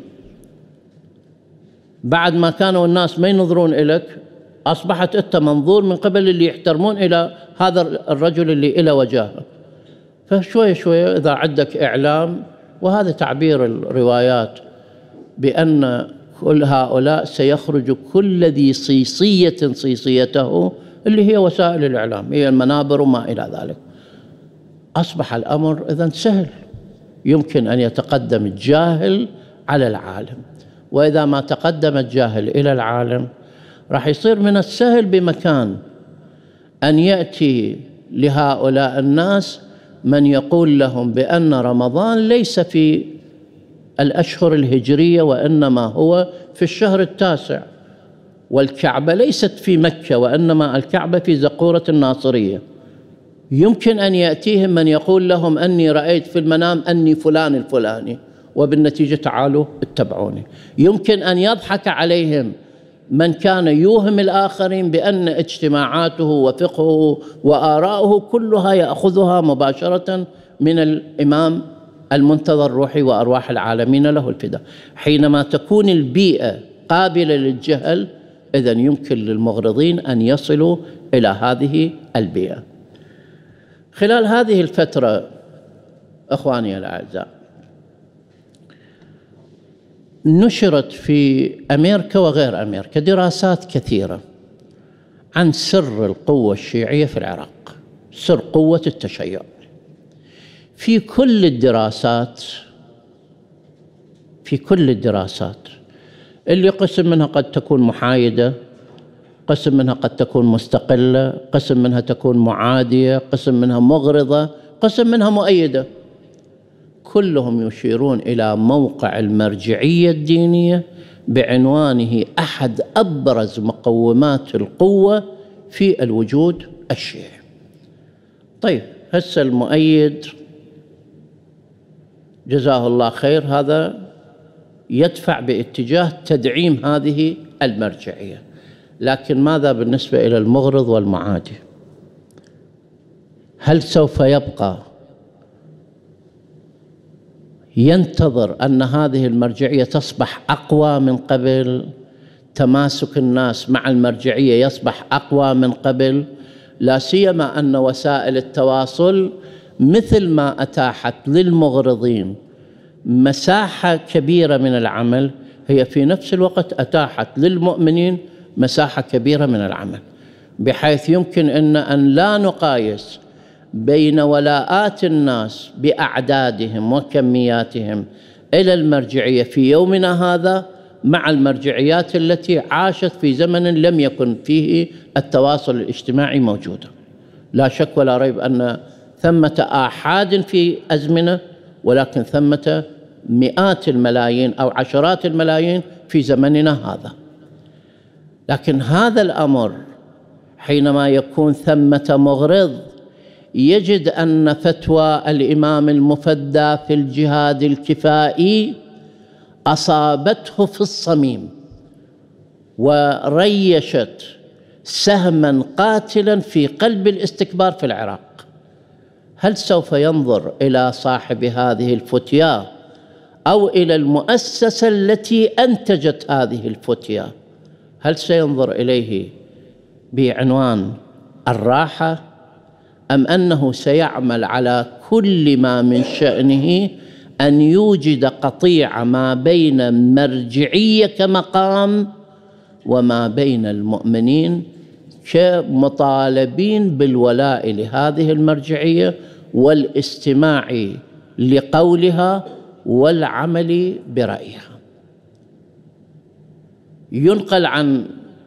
S1: بعد ما كانوا الناس ما ينظرون إليك أصبحت أنت منظور من قبل اللي يحترمون إلى هذا الرجل اللي إلى وجاهه. فشوية شوية إذا عندك إعلام، وهذا تعبير الروايات بأن كل هؤلاء سيخرج كل ذي صيصيته اللي هي وسائل الإعلام، هي المنابر وما إلى ذلك. أصبح الأمر إذن سهل، يمكن أن يتقدم الجاهل على العالم. وإذا ما تقدم الجاهل إلى العالم راح يصير من السهل بمكان أن يأتي لهؤلاء الناس من يقول لهم بأن رمضان ليس في الأشهر الهجرية وإنما هو في الشهر التاسع، والكعبة ليست في مكة وإنما الكعبة في زقورة الناصرية. يمكن أن يأتيهم من يقول لهم أني رأيت في المنام أني فلان الفلاني، وبالنتيجة تعالوا اتبعوني. يمكن أن يضحك عليهم من كان يوهم الآخرين بأن اجتماعاته وفقهه وآراءه كلها يأخذها مباشرة من الإمام المنتظر الروحي وأرواح العالمين له الفداء. حينما تكون البيئة قابلة للجهل، إذن يمكن للمغرضين أن يصلوا إلى هذه البيئة. خلال هذه الفترة أخواني الأعزاء، نشرت في أمريكا وغير أمريكا دراسات كثيرة عن سر القوة الشيعية في العراق، سر قوة التشيع. في كل الدراسات اللي قسم منها قد تكون محايدة، قسم منها قد تكون مستقلة، قسم منها تكون معادية، قسم منها مغرضة، قسم منها مؤيدة، كلهم يشيرون إلى موقع المرجعية الدينية بعنوانه أحد أبرز مقومات القوة في الوجود الشيعي. طيب، هسه المؤيد جزاه الله خير هذا يدفع باتجاه تدعيم هذه المرجعية، لكن ماذا بالنسبة إلى المغرض والمعادي؟ هل سوف يبقى ينتظر أن هذه المرجعية تصبح أقوى من قبل؟ تماسك الناس مع المرجعية يصبح أقوى من قبل، لا سيما أن وسائل التواصل مثل ما أتاحت للمغرضين مساحة كبيرة من العمل، هي في نفس الوقت أتاحت للمؤمنين مساحة كبيرة من العمل، بحيث يمكن أن لا نقايس بين ولاءات الناس بأعدادهم وكمياتهم إلى المرجعية في يومنا هذا مع المرجعيات التي عاشت في زمن لم يكن فيه التواصل الاجتماعي موجودا. لا شك ولا ريب أن ثمة آحاد في أزمنة، ولكن ثمة مئات الملايين أو عشرات الملايين في زمننا هذا. لكن هذا الأمر حينما يكون ثمة مغرض يجد أن فتوى الإمام المفدى في الجهاد الكفائي أصابته في الصميم وريشت سهما قاتلا في قلب الاستكبار في العراق. هل سوف ينظر إلى صاحب هذه الفتيا أو إلى المؤسسة التي أنتجت هذه الفتيا؟ هل سينظر إليه بعنوان الراحة، أم أنه سيعمل على كل ما من شأنه أن يوجد قطيعة ما بين المرجعية كمقام وما بين المؤمنين كمطالبين بالولاء لهذه المرجعية والاستماع لقولها والعمل برأيها؟ ينقل عن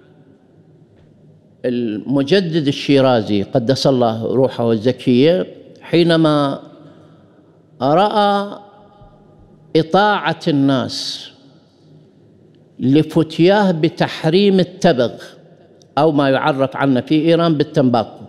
S1: المجدد الشيرازي قدس الله روحه الزكية حينما رأى إطاعة الناس لفتياه بتحريم التبغ أو ما يعرف عنه في إيران بالتنباكو،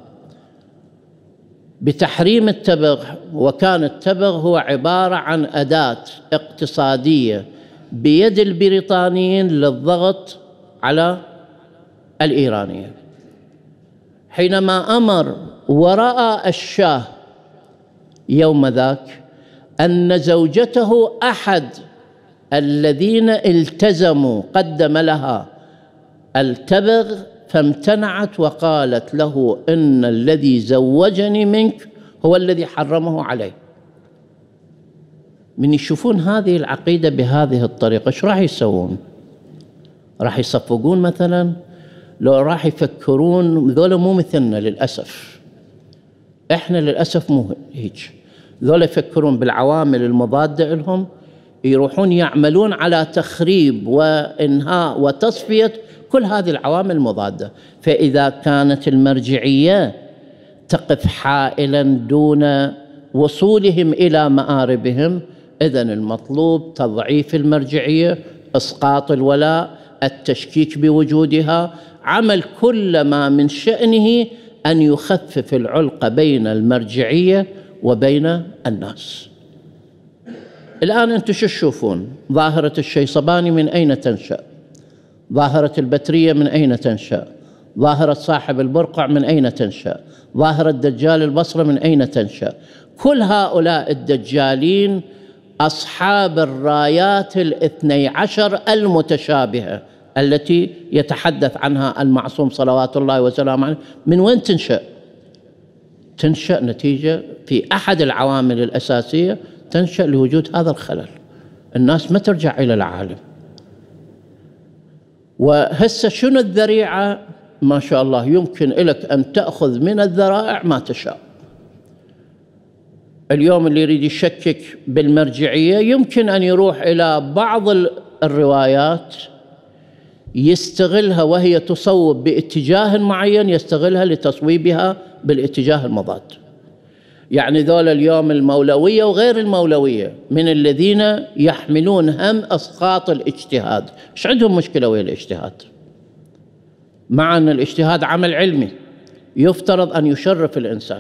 S1: بتحريم التبغ، وكان التبغ هو عبارة عن أداة اقتصادية بيد البريطانيين للضغط على الإيرانيين. حينما أمر ورأى الشاه يوم ذاك أن زوجته أحد الذين التزموا قدم لها التبغ فامتنعت وقالت له إن الذي زوجني منك هو الذي حرمه عليه. من يشوفون هذه العقيدة بهذه الطريقة ايش راح يسوون؟ راح يصفقون مثلا؟ لو راح يفكرون ذولا مو مثلنا للأسف، احنا للأسف مو هيك. ذولا يفكرون بالعوامل المضادة لهم، يروحون يعملون على تخريب وإنهاء وتصفية كل هذه العوامل المضادة. فإذا كانت المرجعية تقف حائلا دون وصولهم إلى مآربهم، إذن المطلوب تضعيف المرجعية، إسقاط الولاء، التشكيك بوجودها، عمل كل ما من شأنه أن يخفف العلقة بين المرجعية وبين الناس. الآن أنتم شو تشوفون؟ ظاهرة الشيصباني من أين تنشأ؟ ظاهرة البترية من أين تنشأ؟ ظاهرة صاحب البرقع من أين تنشأ؟ ظاهرة دجال البصرة من أين تنشأ؟ كل هؤلاء الدجالين أصحاب الرايات الاثني عشر المتشابهة التي يتحدث عنها المعصوم صلوات الله وسلامه عليه. من وين تنشأ؟ تنشأ نتيجة في أحد العوامل الأساسية، تنشأ لوجود هذا الخلل. الناس ما ترجع إلى العالم. وهسه شنو الذريعة؟ ما شاء الله يمكن لك أن تأخذ من الذرائع ما تشاء. اليوم اللي يريد يشكك بالمرجعية يمكن أن يروح إلى بعض الروايات يستغلها وهي تصوب باتجاه معين، يستغلها لتصويبها بالاتجاه المضاد. يعني ذول اليوم المولوية وغير المولوية من الذين يحملون هم أسقاط الاجتهاد. إيش عندهم مشكلة ويا الاجتهاد؟ مع أن الاجتهاد عمل علمي يفترض أن يشرف الإنسان،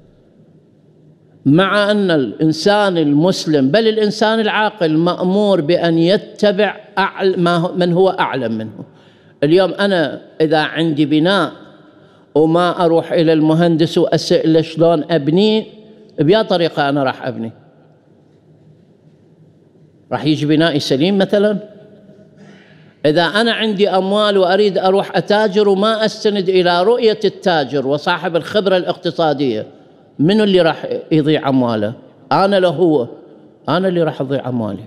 S1: مع أن الإنسان المسلم بل الإنسان العاقل مأمور بأن يتبع من هو أعلم منه. اليوم أنا إذا عندي بناء وما أروح إلى المهندس وأسأله شلون أبنيه، بيا طريقة أنا راح أبني؟ راح يجي بنائي سليم مثلا؟ إذا أنا عندي أموال وأريد أروح أتاجر وما أستند إلى رؤية التاجر وصاحب الخبرة الاقتصادية، من اللي راح يضيع أمواله؟ أنا له هو، أنا اللي راح أضيع أموالي.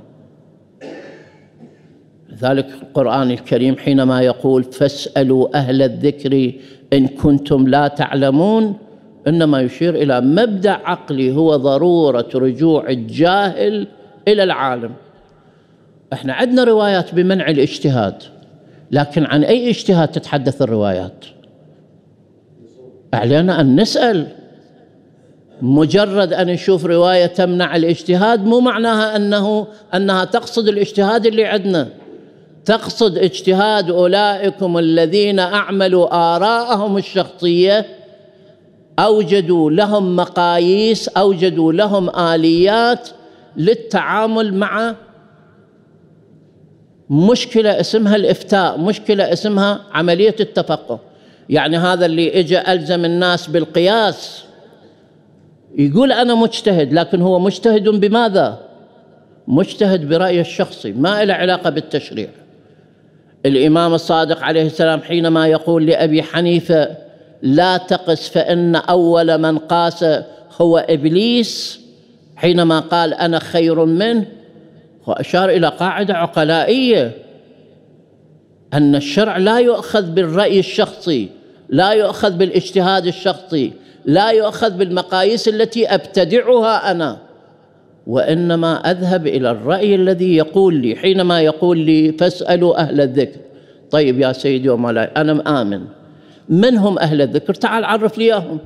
S1: لذلك القرآن الكريم حينما يقول فاسألوا أهل الذكر إن كنتم لا تعلمون، إنما يشير إلى مبدأ عقلي هو ضرورة رجوع الجاهل إلى العالم. إحنا عندنا روايات بمنع الاجتهاد، لكن عن أي اجتهاد تتحدث الروايات؟ علينا أن نسأل. مجرد أن نشوف رواية تمنع الاجتهاد مو معناها أنها تقصد الاجتهاد اللي عندنا، تقصد اجتهاد أولئكم الذين أعملوا آراءهم الشخصية، أوجدوا لهم مقاييس، أوجدوا لهم آليات للتعامل مع مشكلة اسمها الإفتاء، مشكلة اسمها عملية التفقه. يعني هذا اللي إجا ألزم الناس بالقياس يقول أنا مجتهد، لكن هو مجتهد بماذا؟ مجتهد برأيه الشخصي، ما له علاقة بالتشريع. الإمام الصادق عليه السلام حينما يقول لأبي حنيفة لا تقس فإن أول من قاس هو إبليس، حينما قال أنا خير منه، وأشار إلى قاعدة عقلائية أن الشرع لا يؤخذ بالرأي الشخصي، لا يؤخذ بالاجتهاد الشخصي، لا يؤخذ بالمقاييس التي أبتدعها أنا، وإنما أذهب إلى الرأي الذي يقول لي. حينما يقول لي فاسألوا أهل الذكر، طيب يا سيدي ومولاي أنا مآمن، من هم أهل الذكر؟ تعال عرف لي إياهم.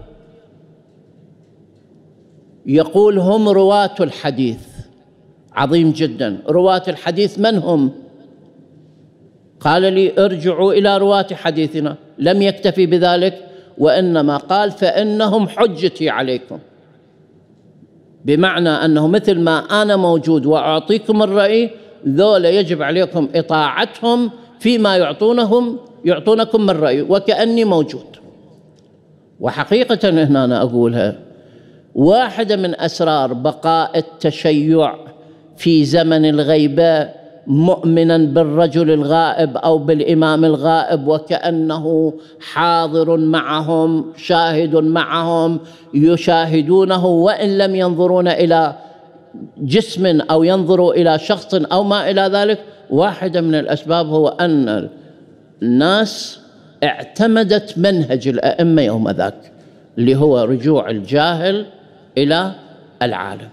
S1: يقول هم رواة الحديث. عظيم جدا، رواة الحديث من هم؟ قال لي ارجعوا إلى رواة حديثنا. لم يكتفي بذلك، وإنما قال فإنهم حجتي عليكم، بمعنى أنه مثل ما أنا موجود وأعطيكم الرأي، ذولا يجب عليكم إطاعتهم فيما يعطونكم من رأي، وكأني موجود. وحقيقة هنا أنا أقولها، واحدة من أسرار بقاء التشيع في زمن الغيبة مؤمنا بالرجل الغائب أو بالإمام الغائب وكأنه حاضر معهم، شاهد معهم، يشاهدونه وإن لم ينظرون إلى جسم أو ينظروا إلى شخص أو ما إلى ذلك. واحدة من الأسباب هو أن الناس اعتمدت منهج الأئمة يوم ذاك، اللي هو رجوع الجاهل إلى العالم.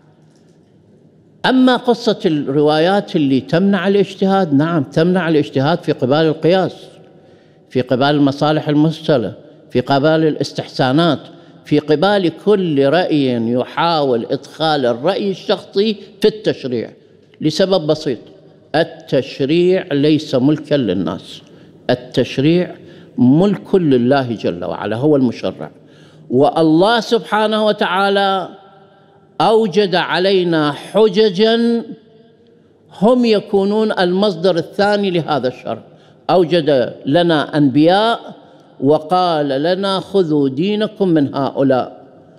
S1: أما قصة الروايات اللي تمنع الاجتهاد، نعم تمنع الاجتهاد في قبال القياس، في قبال المصالح المرسلة، في قبال الاستحسانات، في قبال كل رأي يحاول إدخال الرأي الشخصي في التشريع، لسبب بسيط: التشريع ليس ملكا للناس، التشريع ملك لله جل وعلا، هو المشرع. والله سبحانه وتعالى أوجد علينا حججا هم يكونون المصدر الثاني لهذا الشرع. أوجد لنا أنبياء وقال لنا خذوا دينكم من هؤلاء،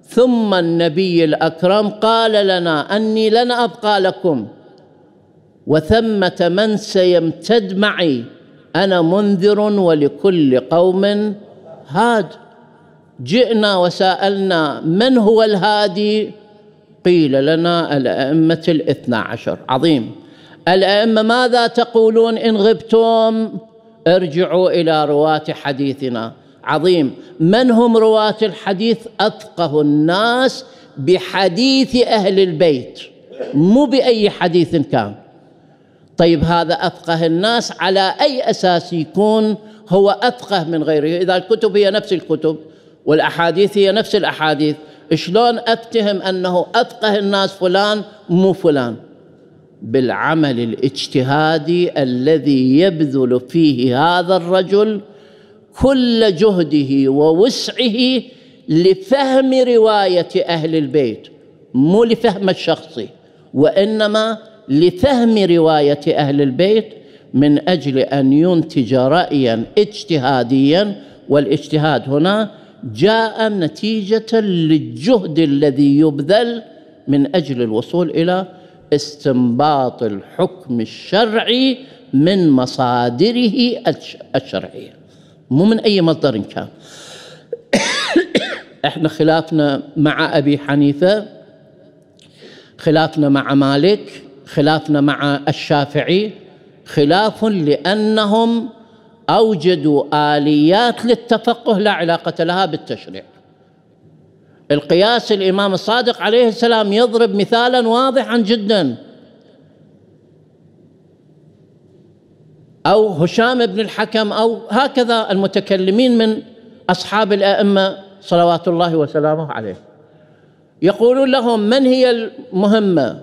S1: ثم النبي الأكرم قال لنا أني لن أبقى لكم وثمة من سيمتد معي، أنا منذر ولكل قوم هاد. جئنا وسألنا من هو الهادي؟ قيل لنا الأئمة الاثنا عشر. عظيم. الأئمة ماذا تقولون إن غبتم؟ ارجعوا إلى رواة حديثنا. عظيم. من هم رواة الحديث؟ أفقه الناس بحديث أهل البيت، مو بأي حديث كان. طيب هذا أفقه الناس على أي أساس يكون هو أفقه من غيره؟ إذا الكتب هي نفس الكتب والأحاديث هي نفس الأحاديث، شلون أفتهم أنه أفقه الناس فلان مو فلان؟ بالعمل الاجتهادي الذي يبذل فيه هذا الرجل كل جهده ووسعه لفهم رواية أهل البيت، مو لفهم الشخصي، وإنما لفهم رواية أهل البيت من أجل أن ينتج رأيا اجتهاديا. والاجتهاد هنا جاء نتيجة للجهد الذي يبذل من أجل الوصول إلى استنباط الحكم الشرعي من مصادره الشرعية، مو من أي مصدر كان. احنا خلافنا مع أبي حنيفة، خلافنا مع مالك، خلافنا مع الشافعي خلاف لأنهم أوجدوا آليات للتفقه لا علاقة لها بالتشريع. القياس الإمام الصادق عليه السلام يضرب مثالا واضحا جدا، أو هشام بن الحكم، أو هكذا المتكلمين من أصحاب الأئمة صلوات الله وسلامه عليه، يقولون لهم من هي المهمة؟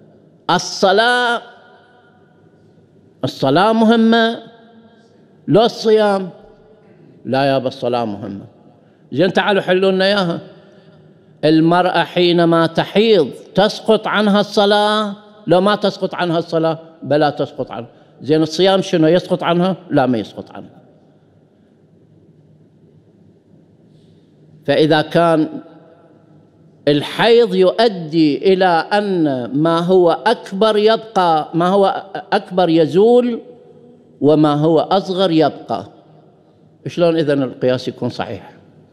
S1: الصلاة مهمة لو الصيام؟ لا يابا الصلاة مهمة. زين تعالوا حلوا لنا إياها. المرأة حينما تحيض تسقط عنها الصلاة لو ما تسقط عنها الصلاة؟ بلا تسقط عنها. زين الصيام شنو، يسقط عنها؟ لا ما يسقط عنها. فإذا كان الحيض يؤدي إلى أن ما هو أكبر يبقى، ما هو أكبر يزول وما هو أصغر يبقى، شلون إذن القياس يكون صحيح؟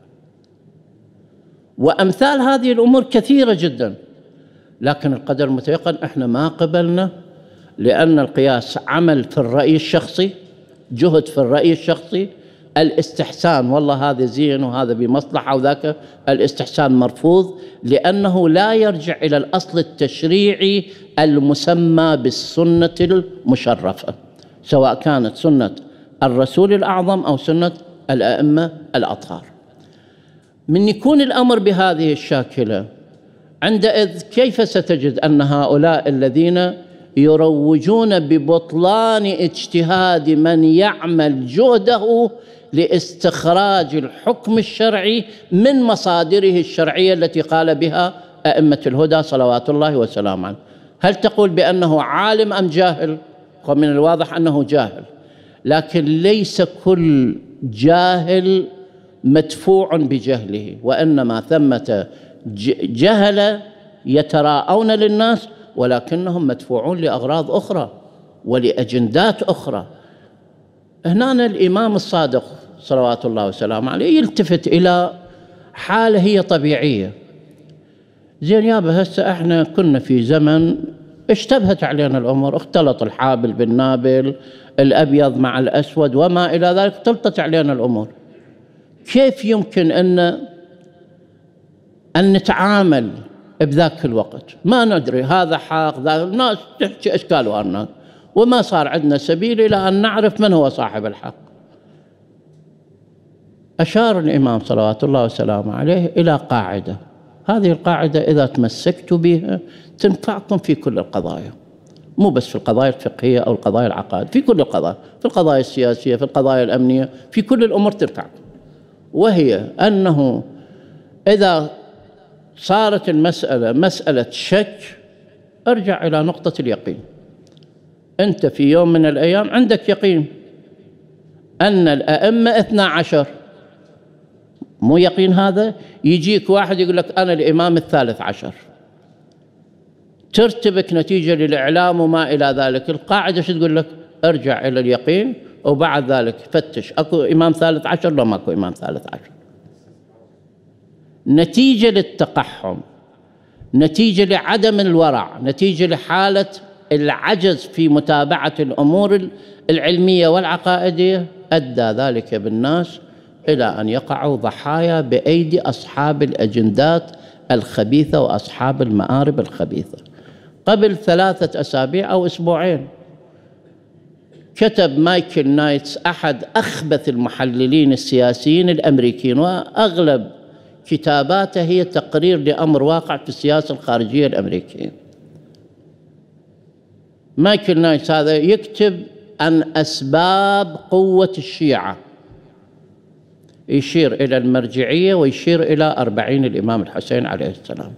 S1: وأمثال هذه الأمور كثيرة جدا، لكن القدر المتيقن احنا ما قبلنا، لأن القياس عمل في الرأي الشخصي، جهد في الرأي الشخصي. الاستحسان والله هذا زين وهذا بمصلحة وذاك، الاستحسان مرفوض لأنه لا يرجع إلى الأصل التشريعي المسمى بالسنة المشرفة، سواء كانت سنة الرسول الأعظم أو سنة الأئمة الأطهار. من يكون الأمر بهذه الشاكلة، عندئذ كيف ستجد أن هؤلاء الذين يروجون ببطلان اجتهاد من يعمل جهده لاستخراج الحكم الشرعي من مصادره الشرعية التي قال بها أئمة الهدى صلوات الله وسلامه عليه، هل تقول بأنه عالم أم جاهل؟ ومن الواضح أنه جاهل، لكن ليس كل جاهل مدفوع بجهله، وإنما ثمة جهل يتراءون للناس ولكنهم مدفوعون لأغراض أخرى ولأجندات أخرى. هنا الإمام الصادق صلوات الله وسلامه عليه يلتفت إلى حالة هي طبيعية. زين يابا هسه احنا كنا في زمن اشتبهت علينا الأمور، اختلط الحابل بالنابل، الأبيض مع الأسود وما إلى ذلك، اختلطت علينا الأمور. كيف يمكن أن نتعامل بذاك الوقت؟ ما ندري هذا حق، ذا الناس تحكي أشكال وأرناك، وما صار عندنا سبيل إلى أن نعرف من هو صاحب الحق. أشار الإمام صلوات الله وسلامه عليه إلى قاعدة، هذه القاعدة إذا تمسكتوا بها تنفعكم في كل القضايا، مو بس في القضايا الفقهية أو القضايا العقائد، في كل القضايا، في القضايا السياسية، في القضايا الأمنية، في كل الأمور تنفعكم. وهي أنه إذا صارت المسألة مسألة شك، ارجع إلى نقطة اليقين. أنت في يوم من الأيام عندك يقين أن الأئمة 12، مو يقين هذا. يجيك واحد يقول لك أنا الإمام الثالث عشر، ترتبك نتيجة للإعلام وما إلى ذلك. القاعدة شو تقول لك؟ ارجع إلى اليقين وبعد ذلك فتش أكو إمام ثالث عشر لو ماكو إمام ثالث عشر. نتيجة للتقحم، نتيجة لعدم الورع، نتيجة لحالة العجز في متابعة الأمور العلمية والعقائدية، أدى ذلك بالناس إلى أن يقعوا ضحايا بأيدي أصحاب الأجندات الخبيثة وأصحاب المآرب الخبيثة. قبل 3 أسابيع أو أسبوعين كتب مايكل نايتس، أحد أخبث المحللين السياسيين الأمريكيين، وأغلب كتاباته هي تقرير لأمر واقع في السياسة الخارجية الأمريكية. مايكل نايتس هذا يكتب عن أسباب قوة الشيعة، يشير إلى المرجعية ويشير إلى 40 الإمام الحسين عليه السلام.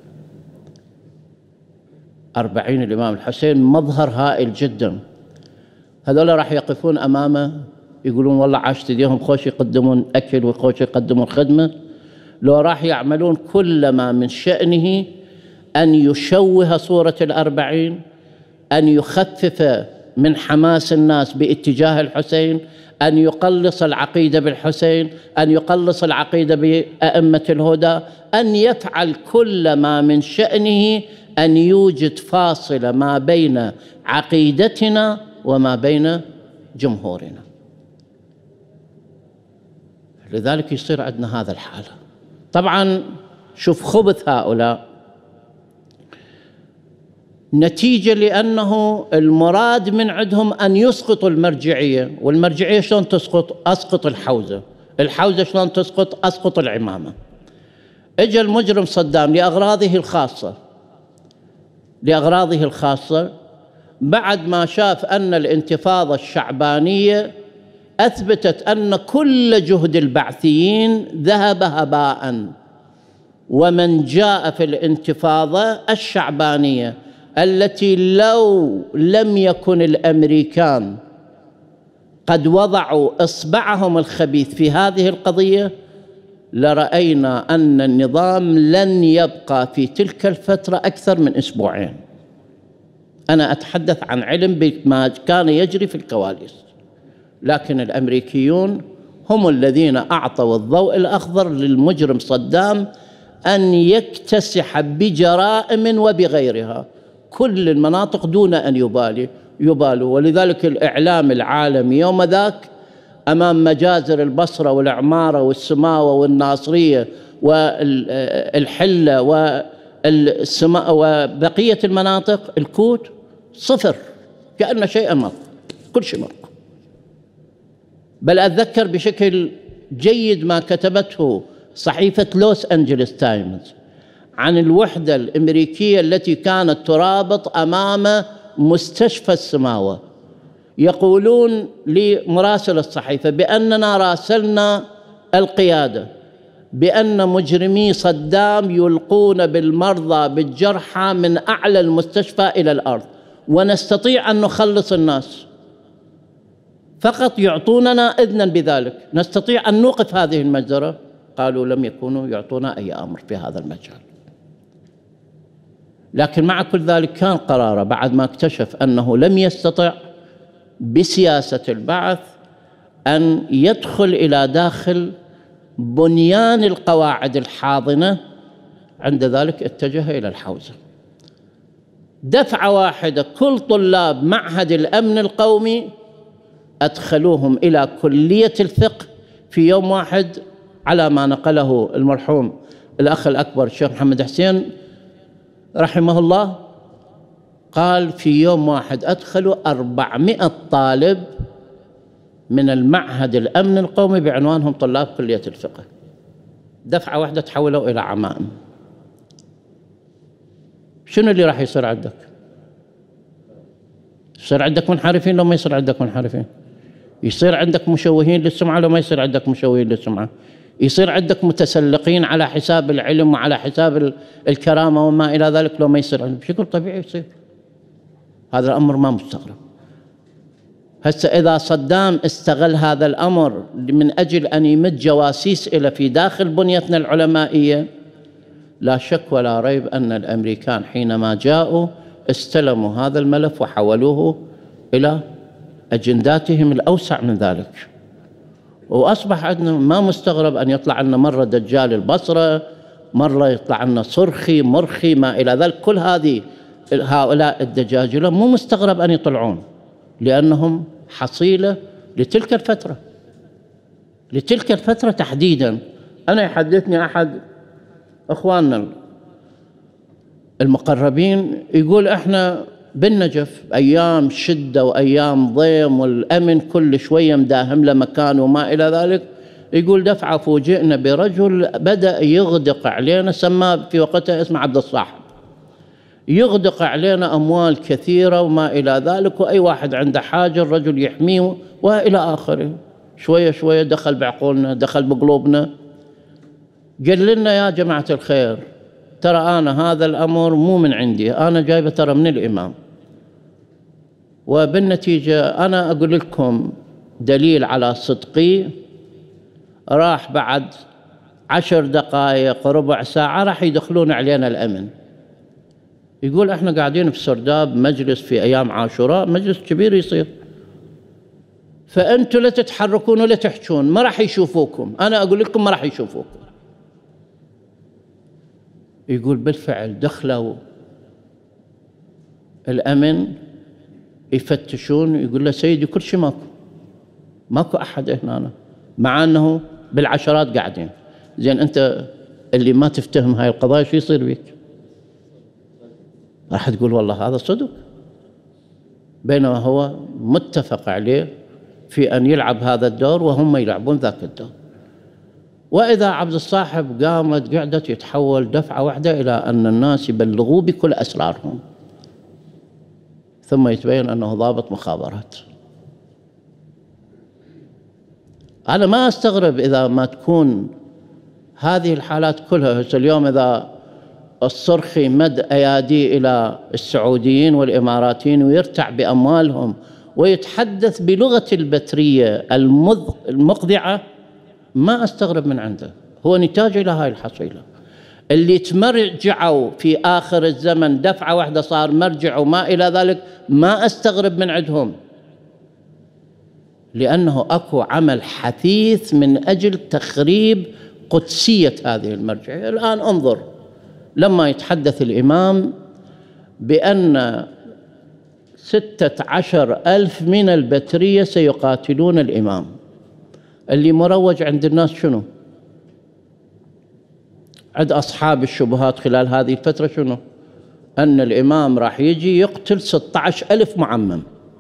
S1: 40 الإمام الحسين مظهر هائل جدا. هذول راح يقفون أمامه يقولون والله عاشت ايديهم خوش يقدمون أكل وخوش يقدمون خدمة، لو راح يعملون كل ما من شأنه أن يشوه صورة ال40، أن يخفف من حماس الناس باتجاه الحسين، أن يقلص العقيدة بالحسين، أن يقلص العقيدة بأئمة الهدى، أن يفعل كل ما من شأنه أن يوجد فاصلة ما بين عقيدتنا وما بين جمهورنا. لذلك يصير عندنا هذا الحالة. طبعا شوف خبث هؤلاء، نتيجة لأنه المراد من عندهم أن يسقطوا المرجعية. والمرجعية شلون تسقط؟ أسقط الحوزة. الحوزة شلون تسقط؟ أسقط العمامة. اجى المجرم صدام لأغراضه الخاصة بعد ما شاف أن الانتفاضة الشعبانية أثبتت أن كل جهد البعثيين ذهب هباء، ومن جاء في الانتفاضة الشعبانية التي لو لم يكن الأمريكان قد وضعوا إصبعهم الخبيث في هذه القضية لرأينا أن النظام لن يبقى في تلك الفترة أكثر من أسبوعين. أنا أتحدث عن علم بما كان يجري في الكواليس، لكن الأمريكيون هم الذين أعطوا الضوء الأخضر للمجرم صدام أن يكتسح بجرائم وبغيرها كل المناطق دون أن يبالوا. ولذلك الإعلام العالمي يوم ذاك أمام مجازر البصرة والعمارة والسماوة والناصرية والحلة وبقية المناطق الكوت صفر، كأن شيئا ما، كل شيء مرق. بل أتذكر بشكل جيد ما كتبته صحيفة لوس أنجلس تايمز عن الوحدة الأمريكية التي كانت ترابط أمام مستشفى السماوة. يقولون لمراسل الصحيفة بأننا راسلنا القيادة بأن مجرمي صدام يلقون بالمرضى بالجرحى من أعلى المستشفى إلى الأرض، ونستطيع أن نخلص الناس، فقط يعطوننا إذنا بذلك، نستطيع أن نوقف هذه المجزرة. قالوا لم يكونوا يعطونا أي أمر في هذا المجال. لكن مع كل ذلك كان قراره بعد ما اكتشف أنه لم يستطع بسياسة البعث أن يدخل إلى داخل بنيان القواعد الحاضنة، عند ذلك اتجه إلى الحوزة. دفعة واحدة كل طلاب معهد الأمن القومي أدخلوهم إلى كلية الفقه في يوم واحد، على ما نقله المرحوم الأخ الأكبر الشيخ محمد حسين رحمه الله. قال في يوم واحد أدخلوا 400 طالب من المعهد الأمن القومي بعنوانهم طلاب كلية الفقه. دفعة واحدة تحولوا إلى عمائم. شنو اللي راح يصير عندك؟ يصير عندك منحرفين لو ما يصير عندك منحرفين؟ يصير عندك مشوهين للسمعة لو ما يصير عندك مشوهين للسمعة؟ يصير عندك متسلقين على حساب العلم وعلى حساب الكرامة وما إلى ذلك لو ما يصير عندك؟ بشكل طبيعي يصير. هذا الأمر ما مستغرب. هسه إذا صدام استغل هذا الأمر من أجل أن يمد جواسيس إلى في داخل بنيتنا العلمائية، لا شك ولا ريب أن الأمريكان حينما جاءوا استلموا هذا الملف وحولوه إلى أجنداتهم الأوسع من ذلك. وأصبح عندنا ما مستغرب أن يطلع لنا مرة دجال البصرة، مرة يطلع لنا صرخي مرخي ما إلى ذلك. كل هؤلاء الدجاجلة مو مستغرب أن يطلعون، لأنهم حصيلة لتلك الفترة تحديدا. أنا يحدثني أحد أخواننا المقربين يقول إحنا بالنجف أيام شدة وأيام ضيم والأمن كل شوية مداهم له مكان وما إلى ذلك، يقول دفعة فوجئنا برجل بدأ يغدق علينا، سماه في وقتها اسمه عبد الصاحب، يغدق علينا أموال كثيرة وما إلى ذلك، وأي واحد عنده حاجة الرجل يحميه وإلى آخره. شوية شوية دخل بعقولنا، دخل بقلوبنا، قال لنا يا جماعة الخير ترى أنا هذا الأمر مو من عندي، أنا جايبه ترى من الإمام، وبالنتيجة أنا أقول لكم دليل على صدقي. راح بعد 10 دقائق ربع ساعة راح يدخلون علينا الأمن. يقول احنا قاعدين في سرداب مجلس في أيام عاشوراء، مجلس كبير يصير، فأنتوا لا تتحركون ولا تحجون، ما راح يشوفوكم، أنا أقول لكم ما راح يشوفوكم. يقول بالفعل دخلوا الأمن يفتشون، يقول له سيدي كل شيء ماكو أحد هنا، مع أنه بالعشرات قاعدين. زين أنت اللي ما تفتهم هاي القضايا شو يصير بيك؟ راح تقول والله هذا صدق، بينما هو متفق عليه في أن يلعب هذا الدور وهم يلعبون ذاك الدور. وإذا عبد الصاحب قامت قعدت يتحول دفعة واحدة إلى أن الناس يبلغوه بكل أسرارهم، ثم يتبين أنه ضابط مخابرات. أنا ما أستغرب إذا ما تكون هذه الحالات كلها. اليوم إذا الصرخي مد أياديه إلى السعوديين والإماراتيين ويرتع بأموالهم ويتحدث بلغة البترية المقذعة، ما أستغرب من عنده، هو نتاج إلى هاي الحصيلة. اللي تمرجعوا في آخر الزمن دفعة واحدة صار مرجع وما إلى ذلك، ما أستغرب من عندهم، لأنه أكو عمل حثيث من أجل تخريب قدسية هذه المرجعية. الآن انظر لما يتحدث الإمام بأن 16,000 من البترية سيقاتلون الإمام، اللي مروج عند الناس شنو؟ عند أصحاب الشبهات خلال هذه الفترة شنو؟ أن الإمام راح يجي يقتل 16,000 معمم،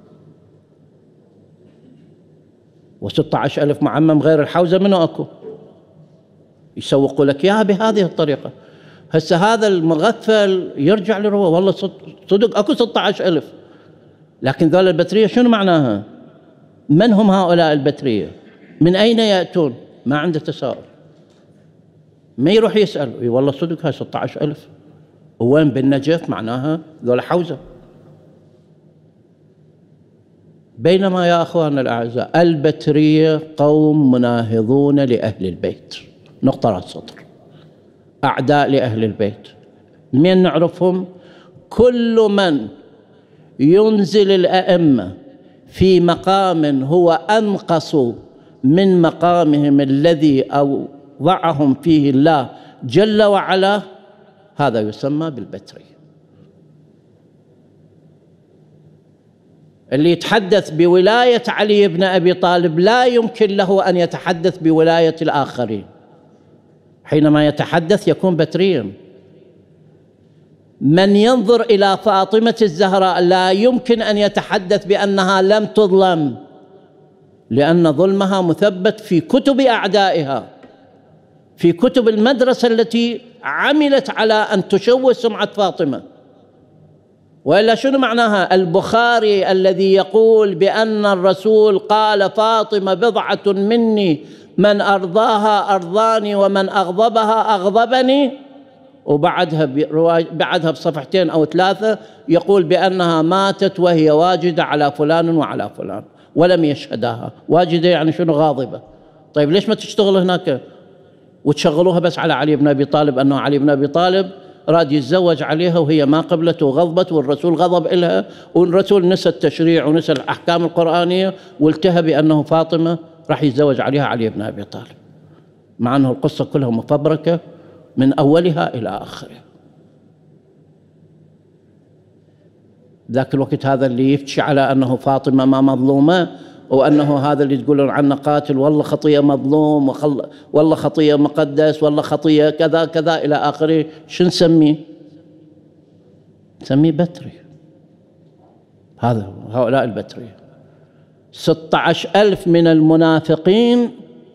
S1: و16,000 معمم غير الحوزة منه أكو، يسوقوا لك إياها بهذه الطريقة. هسه هذا المغفل يرجع لروه والله صدق أكو 16,000، لكن ذول البترية شنو معناها؟ من هم هؤلاء البترية؟ من أين يأتون؟ ما عنده تساؤل، ما يروح يسأل والله صدق هاي 16,000 وين بالنجف؟ معناها ذول حوزة. بينما يا أخواننا الأعزاء البترية قوم مناهضون لأهل البيت، نقطة راس سطر، أعداء لأهل البيت. من نعرفهم؟ كل من ينزل الأئمة في مقام هو أنقص من مقامهم الذي أوضعهم فيه الله جل وعلا، هذا يسمى بالبترية. اللي يتحدث بولاية علي بن أبي طالب لا يمكن له أن يتحدث بولاية الآخرين، حينما يتحدث يكون بتريا. من ينظر إلى فاطمة الزهراء لا يمكن أن يتحدث بأنها لم تظلم، لأن ظلمها مثبت في كتب أعدائها، في كتب المدرسة التي عملت على أن تشوه سمعة فاطمة. وإلا شنو معناها؟ البخاري الذي يقول بأن الرسول قال فاطمة بضعة مني من أرضاها أرضاني ومن أغضبها أغضبني، وبعدها بصفحتين أو 3 يقول بأنها ماتت وهي واجدة على فلان وعلى فلان. ولم يشهداها. واجدة يعني شنو؟ غاضبة. طيب ليش ما تشتغل هناك وتشغلوها بس على علي بن أبي طالب، أنه علي بن أبي طالب راد يتزوج عليها وهي ما قبلت وغضبت، والرسول غضب إلها، والرسول نسى التشريع ونسى الأحكام القرآنية والتهى بأنه فاطمة راح يتزوج عليها علي بن أبي طالب، مع أنه القصة كلها مفبركة من أولها إلى آخرها. ذاك الوقت هذا اللي يفتشي على أنه فاطمة ما مظلومة، وأنه هذا اللي تقولون عنه قاتل، والله خطية مظلوم، والله خطية مقدس، والله خطية كذا كذا إلى آخره، شو نسميه؟ نسميه بتري. هؤلاء البترية 16,000 من المنافقين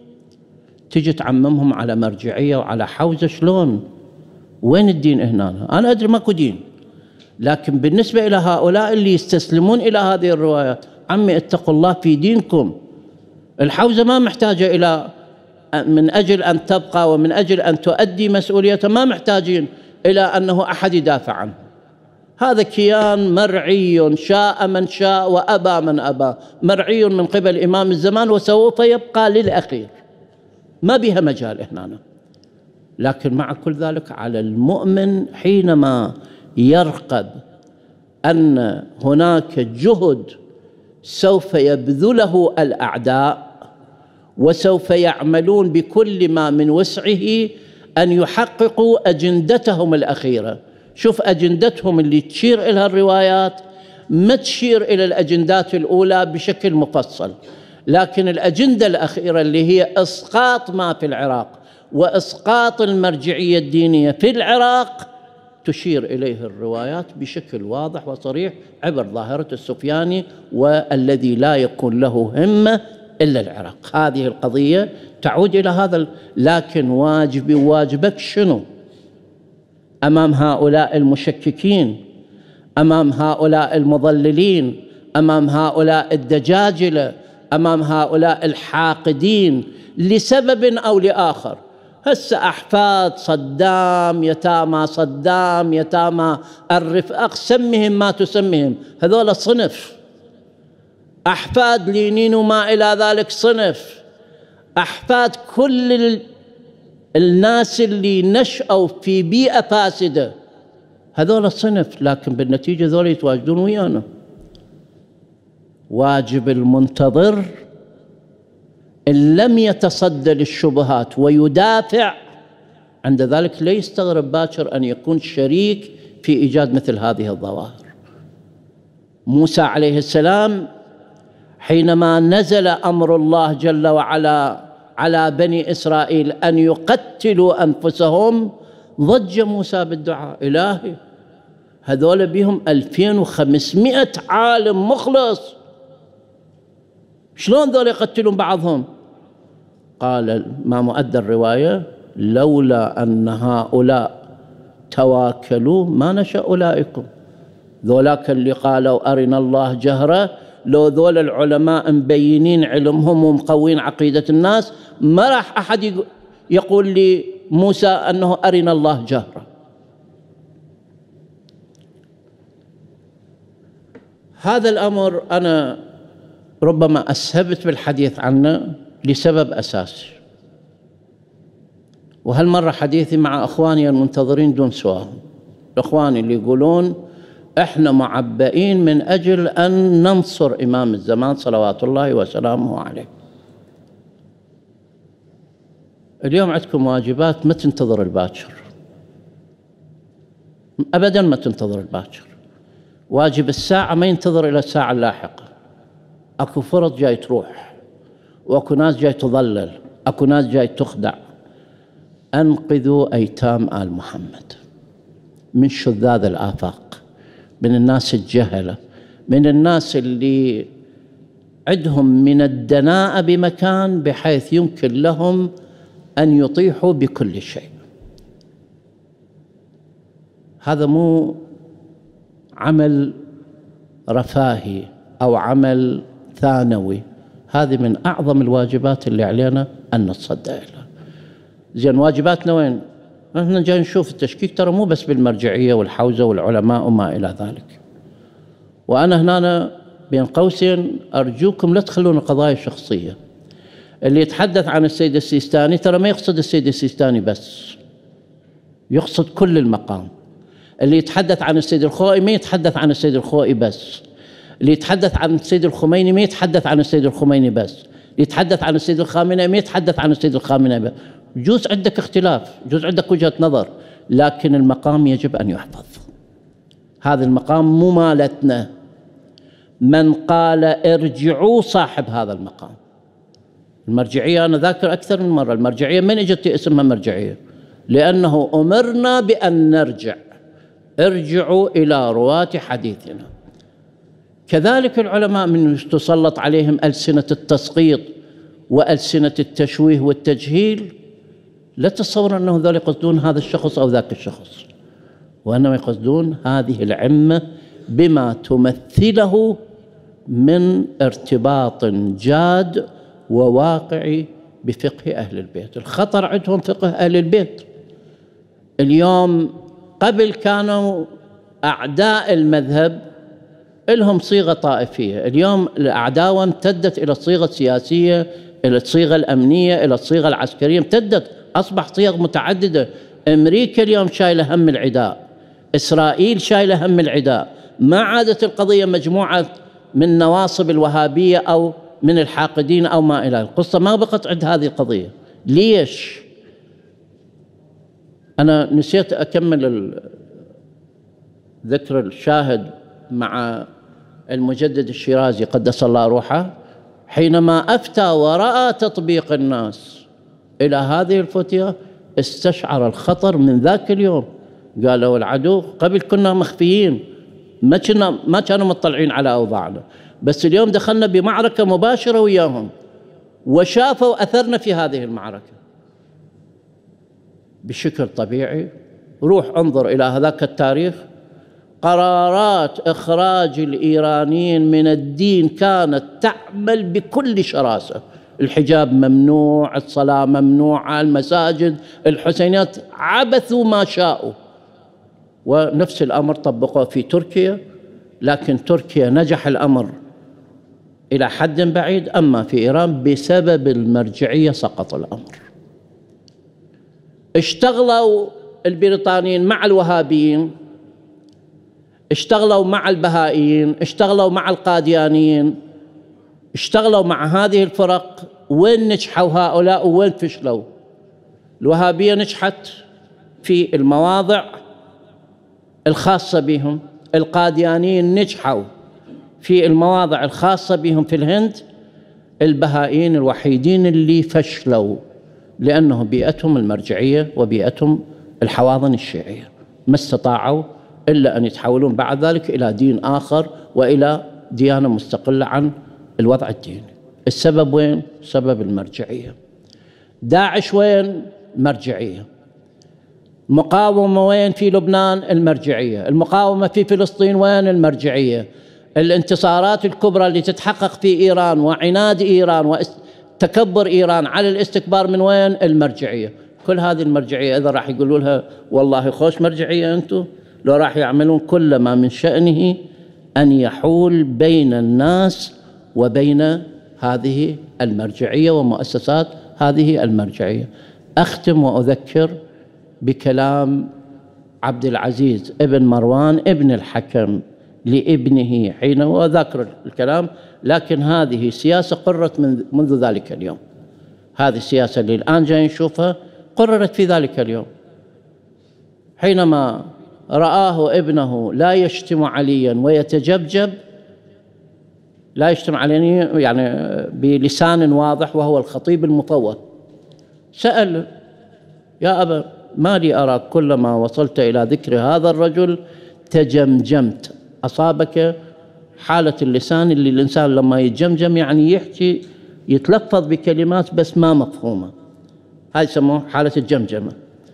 S1: تجي تعممهم على مرجعية وعلى حوزة. شلون؟ وين الدين هنا؟ أنا أدري ماكو دين، لكن بالنسبة إلى هؤلاء اللي يستسلمون إلى هذه الروايات، عمي اتقوا الله في دينكم. الحوزة ما محتاجة إلى من أجل أن تبقى ومن أجل أن تؤدي مسؤوليتها، ما محتاجين إلى أنه أحد يدافع عنه. هذا كيان مرعي، شاء من شاء وأبى من أبى، مرعي من قبل إمام الزمان وسوف يبقى للأخير، ما بها مجال هنا. لكن مع كل ذلك على المؤمن حينما يرقب أن هناك جهد سوف يبذله الأعداء وسوف يعملون بكل ما من وسعه أن يحققوا أجندتهم الأخيرة. شوف أجندتهم اللي تشير إلى الروايات ما تشير إلى الأجندات الأولى بشكل مفصل، لكن الأجندة الأخيرة اللي هي إسقاط ما في العراق وإسقاط المرجعية الدينية في العراق تشير إليه الروايات بشكل واضح وصريح عبر ظاهرة السفياني والذي لا يكون له همة إلا العراق. هذه القضية تعود إلى هذا. لكن واجبي وواجبك شنو أمام هؤلاء المشككين، أمام هؤلاء المضللين، أمام هؤلاء الدجاجلة، أمام هؤلاء الحاقدين لسبب أو لآخر. هسه أحفاد صدام، يتامى صدام، يتامى الرفاق، سمهم ما تسمهم، هذول صنف. أحفاد لينين وما إلى ذلك صنف. أحفاد كل الناس اللي نشأوا في بيئة فاسدة هذول صنف، لكن بالنتيجة ذول يتواجدون ويانا. واجب المنتظر إن لم يتصدى للشبهات ويدافع عند ذلك لا يستغرب باكر أن يكون شريك في إيجاد مثل هذه الظواهر. موسى عليه السلام حينما نزل أمر الله جل وعلا على بني إسرائيل أن يقتلوا أنفسهم، ضج موسى بالدعاء: إلهي هذول بهم 2500 عالم مخلص، شلون ذول يقتلون بعضهم؟ قال ما مؤدى الرواية: لولا أن هؤلاء تواكلوا ما نشأ أولئكم. ذولاك اللي قالوا أرنا الله جهرة، لو ذول العلماء مبينين علمهم ومقوين عقيدة الناس ما راح أحد يقول لي موسى أنه أرنا الله جهرة. هذا الأمر أنا ربما أسهبت بالحديث عنه لسبب أساسي، وهالمرة حديثي مع أخواني المنتظرين دون سؤال، إخواني اللي يقولون إحنا معبئين من أجل أن ننصر إمام الزمان صلوات الله وسلامه عليه. اليوم عندكم واجبات، ما تنتظر الباكر أبداً، ما تنتظر الباكر. واجب الساعة ما ينتظر إلى الساعة اللاحقة. أكو فرص جاي تروح، وأكو ناس جاي تضلل، أكو ناس جاي تخدع. أنقذوا أيتام آل محمد من شذاذ الآفاق، من الناس الجهلة، من الناس اللي عندهم من الدناءة بمكان بحيث يمكن لهم أن يطيحوا بكل شيء. هذا مو عمل رفاهي أو عمل ثانوي، هذه من أعظم الواجبات اللي علينا أن نتصدى لها. زين واجباتنا وين؟ احنا جاي نشوف التشكيك ترى مو بس بالمرجعية والحوزة والعلماء وما إلى ذلك. وأنا هنا بين قوسين أرجوكم لا تخلون قضايا شخصية. اللي يتحدث عن السيد السيستاني ترى ما يقصد السيد السيستاني بس، يقصد كل المقام. اللي يتحدث عن السيد الخوئي ما يتحدث عن السيد الخوئي بس، اللي يتحدث عن السيد الخميني ما يتحدث عن السيد الخميني بس، اللي يتحدث عن السيد الخامنئي ما يتحدث عن السيد الخامنئي بس. جوز عندك اختلاف، جوز عندك وجهة نظر، لكن المقام يجب أن يحفظ. هذا المقام مو مالتنا. من قال ارجعوا صاحب هذا المقام. المرجعية أنا ذاكر أكثر من مرة، المرجعية من اجت اسمها مرجعية؟ لأنه أمرنا بأن نرجع، ارجعوا إلى رواة حديثنا. كذلك العلماء من تسلط عليهم ألسنة التسقيط وألسنة التشويه والتجهيل، لا تتصور أنهم ذول يقصدون هذا الشخص أو ذاك الشخص، وإنما يقصدون هذه العمة بما تمثله من ارتباط جاد وواقعي بفقه أهل البيت. الخطر عندهم فقه أهل البيت. اليوم قبل كانوا أعداء المذهب لهم صيغة طائفية، اليوم الأعداوة امتدت إلى الصيغة السياسية، إلى الصيغة الأمنية، إلى الصيغة العسكرية، امتدت، أصبح صيغ متعددة. أمريكا اليوم شايلة هم العداء، إسرائيل شايلة هم العداء، ما عادت القضية مجموعة من نواصب الوهابية أو من الحاقدين أو ما إلى القصة، ما بقت عند هذه القضية. ليش؟ أنا نسيت أكمل ذكر الشاهد مع المجدد الشيرازي قدس الله روحه، حينما أفتى ورأى تطبيق الناس إلى هذه الفتية استشعر الخطر من ذاك اليوم. قالوا العدو قبل كنا مخفيين، ما كانوا مطلعين على أوضاعنا، بس اليوم دخلنا بمعركة مباشرة وياهم وشافوا أثرنا في هذه المعركة. بشكل طبيعي روح انظر إلى هذاك التاريخ، قرارات إخراج الإيرانيين من الدين كانت تعمل بكل شراسة. الحجاب ممنوع، الصلاة ممنوعة، المساجد، الحسينيات، عبثوا ما شاءوا. ونفس الأمر طبقوه في تركيا، لكن تركيا نجح الأمر إلى حد بعيد، أما في إيران بسبب المرجعية سقط الأمر. اشتغلوا البريطانيين مع الوهابيين، اشتغلوا مع البهائيين، اشتغلوا مع القاديانيين، اشتغلوا مع هذه الفرق. وين نجحوا هؤلاء وين فشلوا؟ الوهابية نجحت في المواضع الخاصة بهم، القاديانيين نجحوا في المواضع الخاصة بهم في الهند، البهائيين الوحيدين اللي فشلوا لأنه بيئتهم المرجعية وبيئتهم الحواضن الشيعية، ما استطاعوا إلا أن يتحولون بعد ذلك إلى دين آخر وإلى ديانة مستقلة عن الوضع الديني. السبب وين؟ سبب المرجعية. داعش وين؟ مرجعية. المقاومة وين؟ في لبنان المرجعية. المقاومة في فلسطين وين؟ المرجعية. الانتصارات الكبرى اللي تتحقق في إيران وعناد إيران وتكبر إيران على الاستكبار من وين؟ المرجعية. كل هذه المرجعية إذا راح يقولوا لها والله خوش مرجعية أنتم، لو راح يعملون كل ما من شأنه أن يحول بين الناس وبين هذه المرجعية ومؤسسات هذه المرجعية. أختم وأذكر بكلام عبد العزيز ابن مروان ابن الحكم لابنه حين وذكر الكلام، لكن هذه سياسة قررت منذ ذلك اليوم. هذه السياسة اللي الآن جاي نشوفها قررت في ذلك اليوم، حينما رآه ابنه لا يشتم عليا ويتجبجب، لا يشتم عليا يعني بلسان واضح وهو الخطيب المفوه، سأل يا أبا ما لي أراك كلما وصلت إلى ذكر هذا الرجل تجمجمت، أصابك حالة اللسان اللي الإنسان لما يتجمجم يعني يحكي يتلفظ بكلمات بس ما مفهومة، هاي يسموه حالة الجمجمة.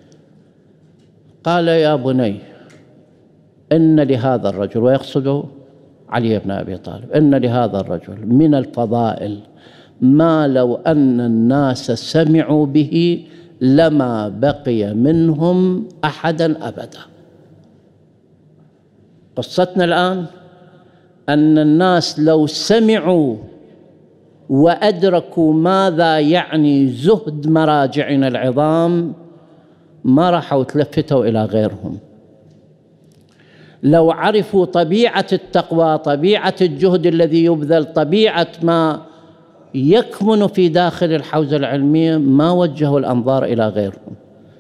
S1: قال يا بني إن لهذا الرجل، ويقصد علي بن أبي طالب، إن لهذا الرجل من الفضائل ما لو أن الناس سمعوا به لما بقي منهم أحدا أبدا. قصتنا الآن أن الناس لو سمعوا وأدركوا ماذا يعني زهد مراجعنا العظام ما راحوا تلفتوا إلى غيرهم. لو عرفوا طبيعة التقوى، طبيعة الجهد الذي يبذل، طبيعة ما يكمن في داخل الحوزة العلمية، ما وجهوا الأنظار إلى غيرهم.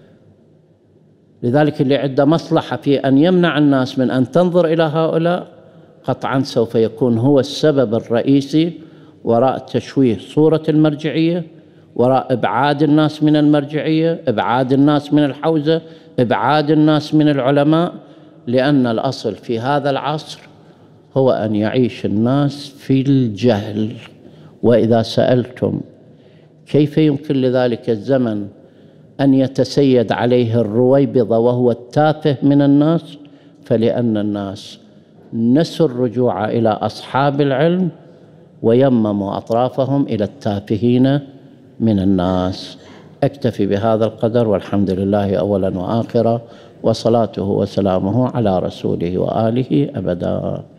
S1: لذلك اللي عنده مصلحة في أن يمنع الناس من أن تنظر إلى هؤلاء قطعا سوف يكون هو السبب الرئيسي وراء تشويه صورة المرجعية، وراء إبعاد الناس من المرجعية، إبعاد الناس من الحوزة، إبعاد الناس من العلماء. لأن الأصل في هذا العصر هو أن يعيش الناس في الجهل. وإذا سألتم كيف يمكن لذلك الزمن أن يتسيد عليه الرويبضة وهو التافه من الناس، فلأن الناس نسوا الرجوع إلى أصحاب العلم ويمموا أطرافهم إلى التافهين من الناس. أكتفي بهذا القدر، والحمد لله أولا وآخرا، وصلاته وسلامه على رسوله وآله أبدا.